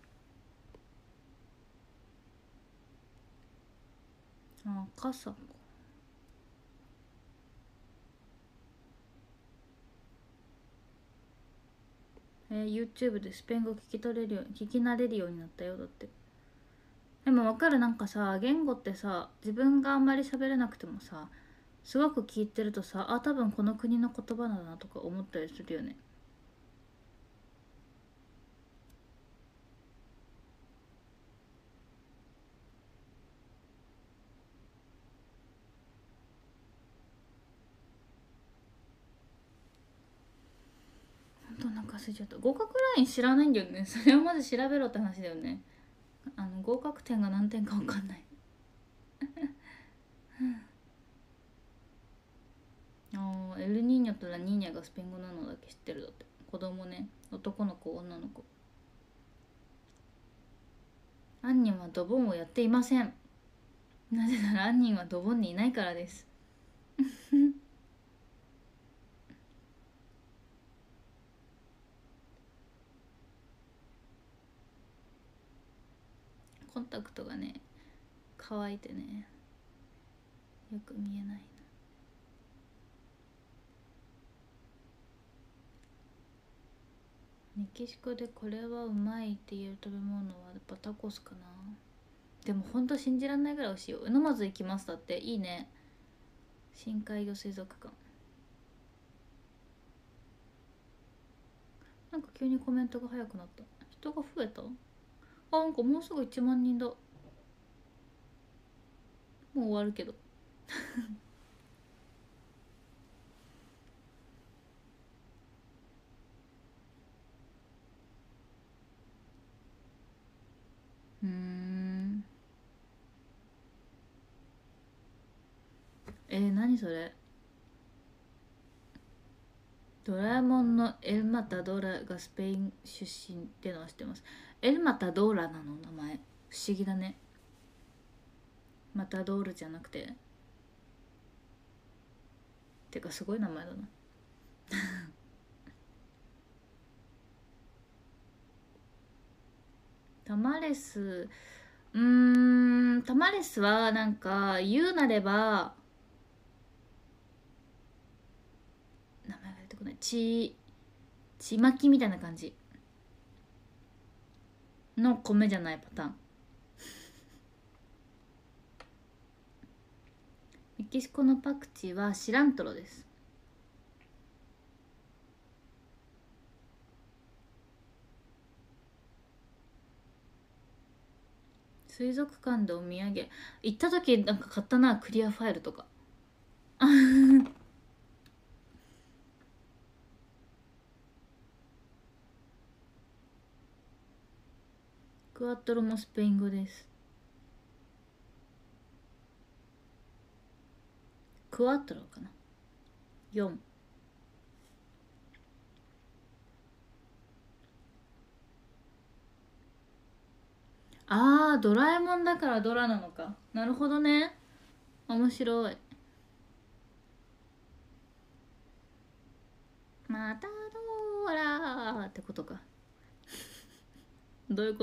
あ、傘か。えー、YouTube でスペイン語聞き取れるよ聞き慣れるようになったよ。だって。でも分かる、なんかさ、言語ってさ、自分があんまり喋れなくてもさ、すごく聞いてるとさ、あ、多分この国の言葉だなとか思ったりするよね。ほんとお腹空いちゃった。合格ライン知らないんだよね。それをまず調べろって話だよね。あの合格点が何点か分かんない。あー、エルニーニョとラニーニャがスペイン語なのだけ知ってる。だって子供ね、男の子女の子。アンニンはドボンをやっていません。なぜならアンニンはドボンにいないからです。コンタクトがね乾いてねよく見えないな。メキシコでこれはうまいって言える食べ物はやっぱタコスかな。でもほんと信じらんないぐらい美味しいよ。沼津行きます。だっていいね。深海魚水族館。なんか急にコメントが早くなった。人が増えた。あ、なんかもうすぐいちまん人だ。もう終わるけど。うーん。えー、何それ。ドラえもんのエルマタドーラがスペイン出身ってのは知ってます。エルマタドーラなの名前。不思議だね。マタドールじゃなくて。てかすごい名前だな。タマレス、うーん、タマレスはなんか言うなれば、名前が出てこない。ち、ちまきみたいな感じの米じゃないパターン。メキシコのパクチーはシラントロです。水族館でお土産行った時なんか買ったな、クリアファイルとか。クワトロもスペイン語です。クワトロかな。よん。あー、ドラえもんだからドラなのか。なるほどね。面白い。またドラーってことか。どういうこと？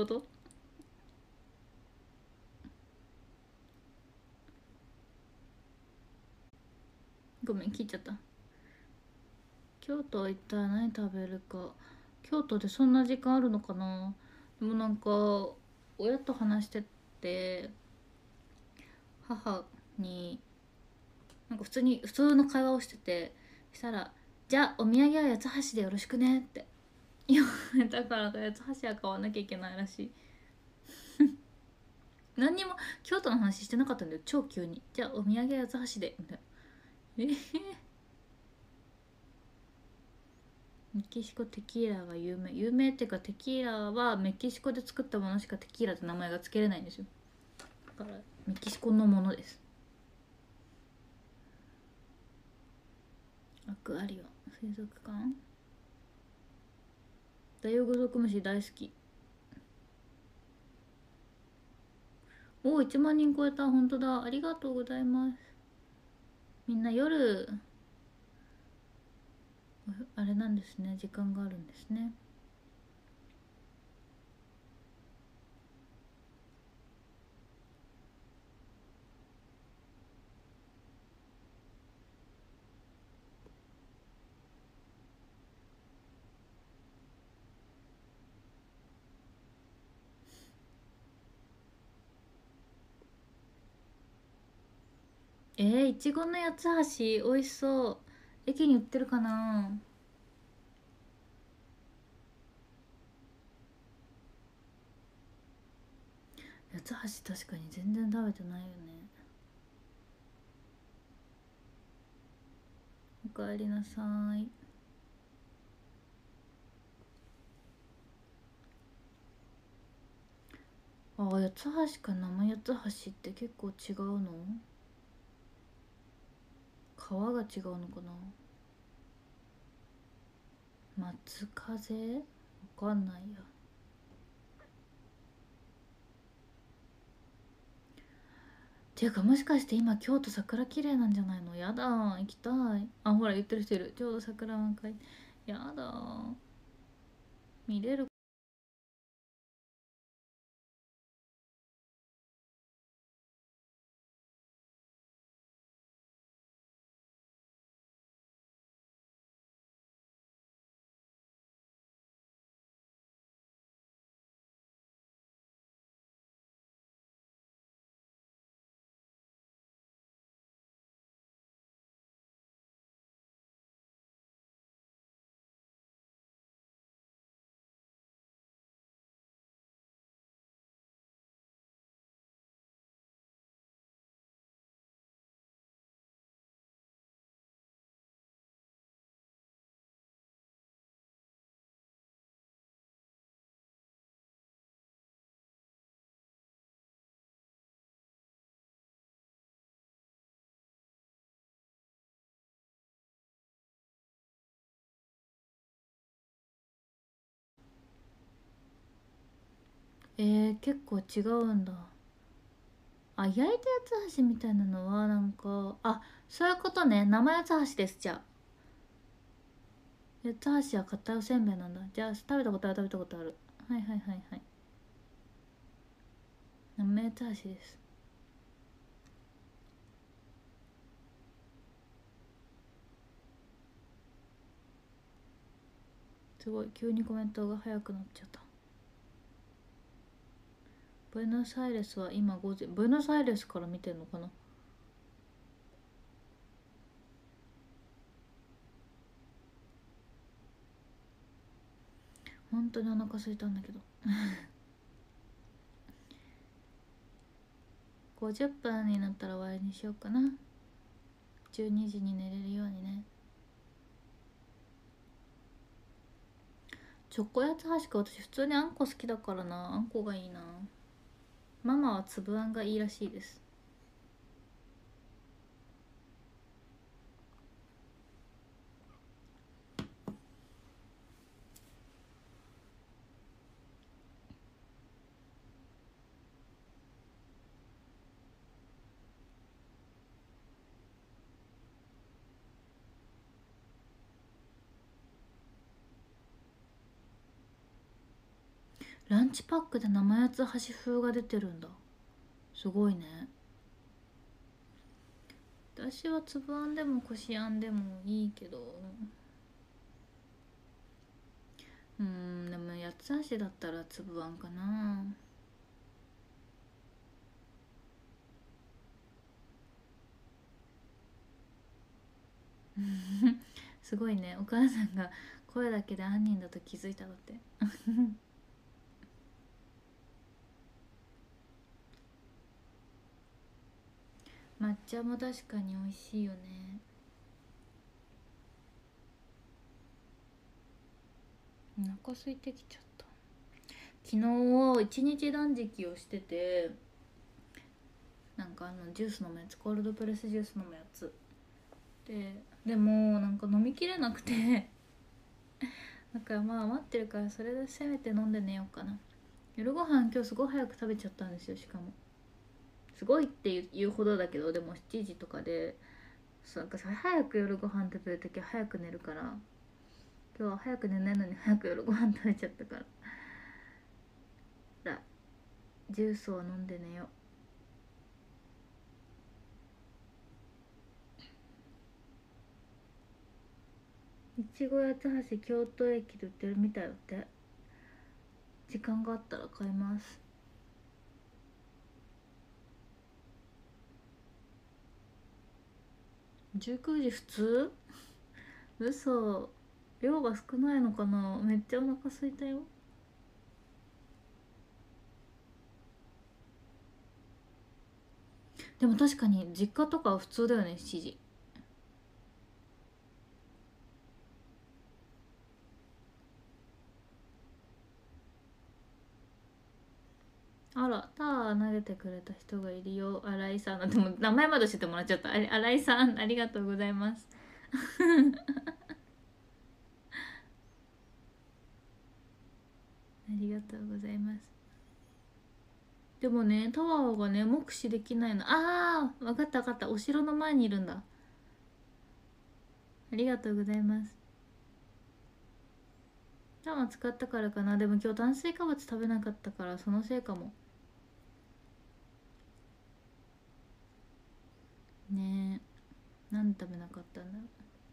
ごめん、切っちゃった。京都行ったら何食べるか。京都でそんな時間あるのかな。でもなんか親と話してて、母になんか普通に普通の会話をしてて、したら「じゃあお土産は八つ橋でよろしくね」って言われたから八つ橋は買わなきゃいけないらしい。何にも京都の話してなかったんだよ、超急に。じゃあお土産は八つ橋でみたいな。えー、メキシコテキーラが有名。有名っていうか、テキーラはメキシコで作ったものしかテキーラって名前が付けれないんですよ。だからメキシコのものです。アクアリオ水族館。ダイオウグソクムシ大好き。おお、いちまん人超えた。本当だ、ありがとうございます。みんな夜あれなんですね、時間があるんですね。 えー、いちごの八つ橋美味しそう。駅に売ってるかな。八つ橋確かに全然食べてないよね。おかえりなさい。あ、八つ橋か生八つ橋って結構違うの？皮が違うのかな。松風わかんないや。ていうかもしかして今京都桜綺麗なんじゃないの？やだ行きたい。あ、ほら言ってる人いる。ちょうど桜満開。やだ見れる。えー、結構違うんだ。あ、焼いた八つ橋みたいなのはなんか、あ、そういうことね。生八つ橋です。じゃあ八つ橋は硬いおせんべいなんだ。じゃあ食べたことある、食べたことある。はいはいはいはい。生八つ橋です。すごい急にコメントが早くなっちゃった。ブエノスアイレスは今ごじ。ブエノスアイレスから見てんのかな。本当にお腹空いたんだけどごじゅっぷんになったら終わりにしようかな。じゅうにじに寝れるようにね。チョコ八つ橋か。私普通にあんこ好きだからな。あんこがいいな。ママは粒あんがいいらしいです。ランチパックで生八つ橋風が出てるんだ。すごいね。私は粒あんでもこしあんでもいいけど、うーんでも八つ橋だったら粒あんかな。すごいね。お母さんが声だけで犯人だと気づいたのって抹茶も確かに美味しいよね。お腹空いてきちゃった。昨日一日断食をしてて、なんかあのジュース飲むやつ、コールドプレスジュース飲むやつで、でもなんか飲みきれなくてだからまあ待ってるからそれでせめて飲んで寝ようかな。夜ご飯今日すごい早く食べちゃったんですよ。しかもすごいっていうほどだけど、でもしちじとかで、そうなんかさ、早く夜ご飯食べるときは早く寝るから、今日は早く寝ないのに早く夜ご飯食べちゃったから、ジュースを飲んで寝よう。いちご八つ橋京都駅で売ってるみたいよって。時間があったら買います。 じゅうくじ普通？嘘。量が少ないのかな。めっちゃお腹空いたよ。でも確かに実家とかは普通だよね、しちじ。あら、ター投げてくれた人がいるよ。新井さん。でも名前まで教えてもらっちゃった。あれ、新井さん、ありがとうございます。ありがとうございます。でもね、タワーがね、目視できないの。ああ、わかったわかった。お城の前にいるんだ。ありがとうございます。タワー使ったからかな。でも今日炭水化物食べなかったから、そのせいかも。ねえ。何食べなかったんだろう。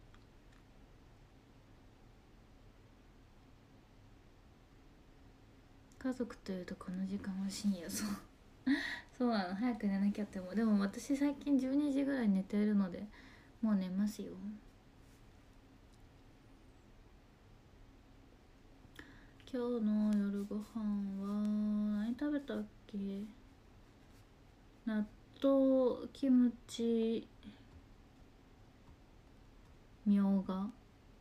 家族というとこの時間は深夜。そうそうなの。早く寝なきゃって思う。でも私最近じゅうにじぐらいに寝ているので、もう寝ますよ。今日の夜ご飯は何食べたっけ。納豆、キムチ、みょうが。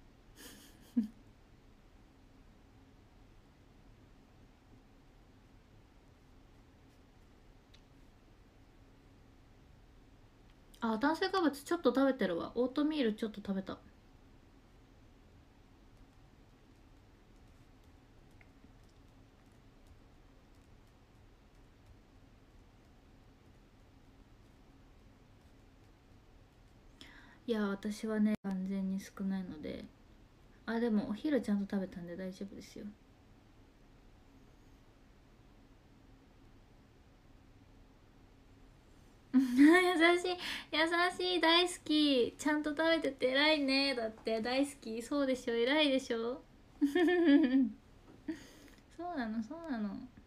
あ、炭水化物ちょっと食べてるわ。オートミールちょっと食べた。いや、私はね完全に少ないので。あ、でもお昼ちゃんと食べたんで大丈夫ですよ。優しい、優しい、大好き。ちゃんと食べてて偉いね。だって大好き。そうでしょ、偉いでしょ。そうなの、そうなの。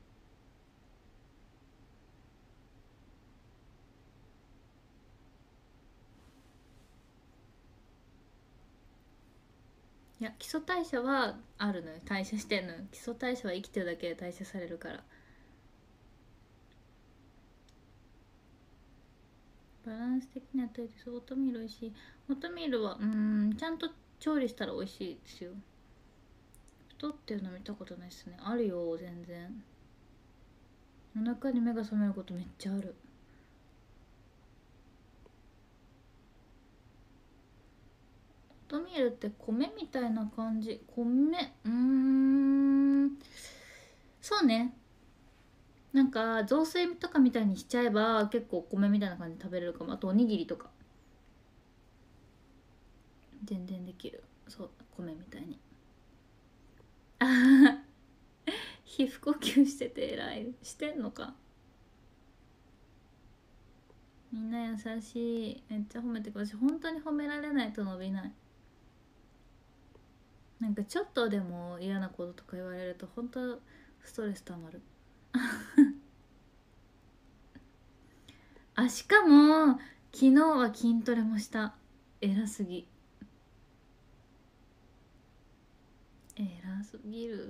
いや、基礎代謝はあるのよ。代謝してんのよ。基礎代謝は生きてるだけで代謝されるから。バランス的にはといて、オートミール美味しい。オートミールはうんちゃんと調理したら美味しいですよ。太ってるの見たことないっすね。あるよ、全然。お腹に目が覚めることめっちゃある。オートミールって米みたいな感じ。米、うーん、そうね。なんか雑炊とかみたいにしちゃえば結構米みたいな感じで食べれるかも。あとおにぎりとか全然できる。そう、米みたいに。あは皮膚呼吸してて偉い。してんのか。みんな優しい。めっちゃ褒めてくる。私本当に褒められないと伸びない。なんかちょっとでも嫌なこととか言われると本当ストレスたまる。あ、しかも昨日は筋トレもした。偉すぎ。偉すぎる。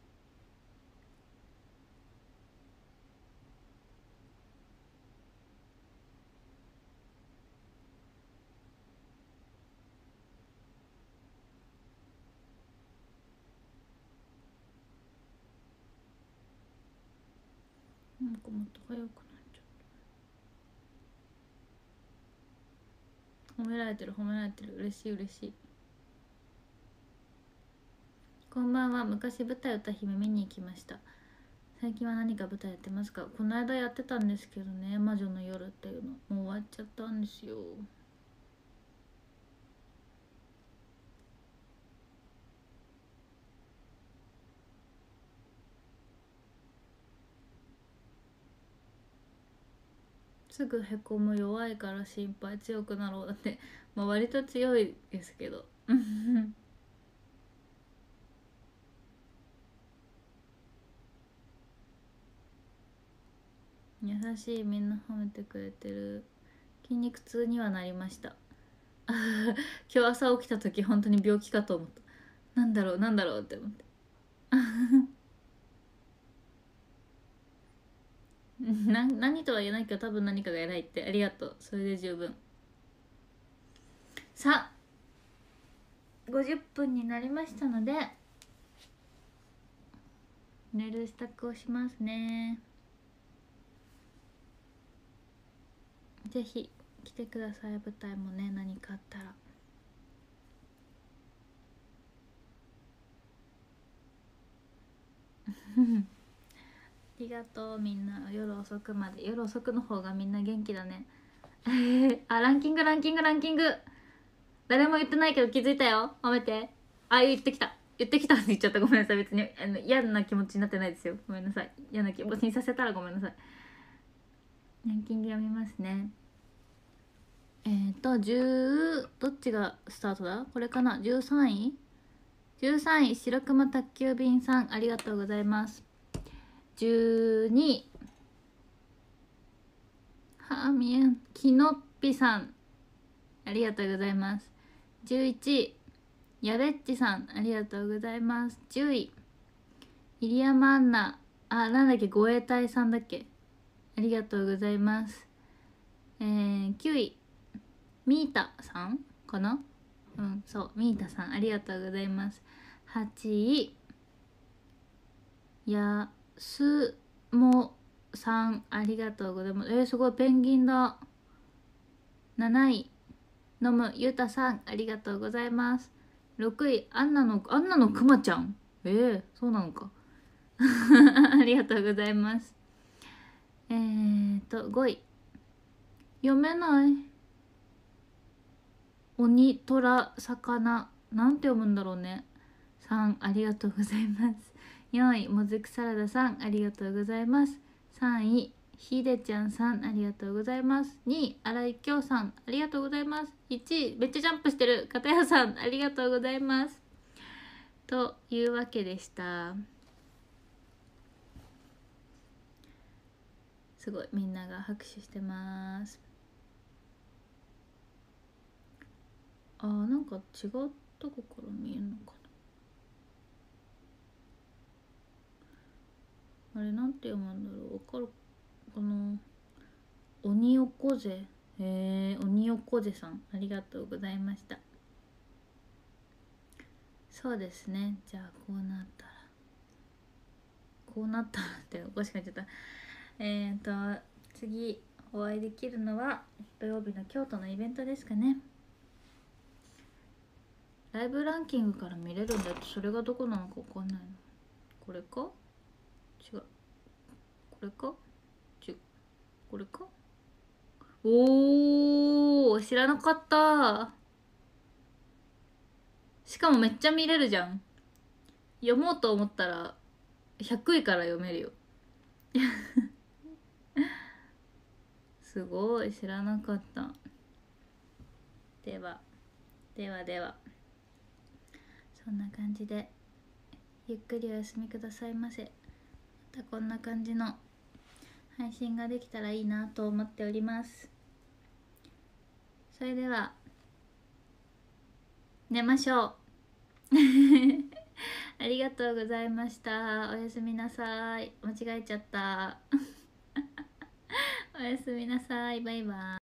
なんかもっと早くなっちゃう。褒められてる、褒められてる。嬉しい、嬉しい。こんばんは。昔舞台歌姫見に行きました。最近は何か舞台やってますか？この間やってたんですけどね、魔女の夜っていうのもう終わっちゃったんですよ。すぐへこむ、弱いから心配、強くなろう。だって、まあ、割と強いですけど。優しい、みんな褒めてくれてる。筋肉痛にはなりました。 今日朝起きた時本当に病気かと思った。なんだろうなんだろうって思ってな何とは言えないけど多分何かが偉いって。ありがとう。それで十分。さあごじゅっぷんになりましたので寝る支度をしますね。ぜひ来てください。舞台もね、何かあったら。ありがとうみんな。夜遅くまで。夜遅くの方がみんな元気だねあ、ランキングランキングランキング誰も言ってないけど気づいたよ。褒めて。あ、言ってきた言ってきたって言っちゃった。ごめんなさい。別にあの嫌な気持ちになってないですよ。ごめんなさい。嫌な気持ちにさせたらごめんなさい。ランキング読みますね。えっ、ー、とじゅうどっちがスタートだこれかな。じゅうさんいじゅうさんい白熊宅急便さん、ありがとうございます。じゅうにいはあみえんきのっぴさん、ありがとうございます。じゅういちいやべっちさん、ありがとうございます。じゅうい入山アンナ、あ、なんだっけ、護衛隊さんだっけ、ありがとうございます。えー、きゅういミータさんかな。うん、そう、ミータさん、ありがとうございます。はちいやすもさん、ありがとうございます。えー、すごい、ペンギンだ。なないのむゆたさん、ありがとうございます。ろくいアンナのアンナのくまちゃん、えー、そうなのかありがとうございます。えーとごい読めない鬼虎魚、なんて読むんだろうね。さん、ありがとうございます。よんいもずくサラダさん、ありがとうございます。さんいひでちゃんさん、ありがとうございます。にい荒井京さん、ありがとうございます。いちいめっちゃジャンプしてる片谷さん、ありがとうございます。というわけでした。すごいみんなが拍手してます。あー、なんか違うとこから見えるのかな。あれなんて読むんだろう。わかるかな。鬼おこぜ、えー、鬼おこぜさん、ありがとうございました。そうですね。じゃあこうなったらこうなったらっておかしくなっちゃった。えっ、ー、と次お会いできるのは土曜日の京都のイベントですかね。ライブランキングから見れるんだって。それがどこなのか分かんないの。これか違う、これか違う、これか。おー、知らなかった。しかもめっちゃ見れるじゃん。読もうと思ったらひゃくいから読めるよすごい、知らなかった。ではではではそんな感じでゆっくりお休みくださいませ。またこんな感じの配信ができたらいいなと思っております。それでは寝ましょうありがとうございました。おやすみなさい。間違えちゃったおやすみなさい。バイバイ。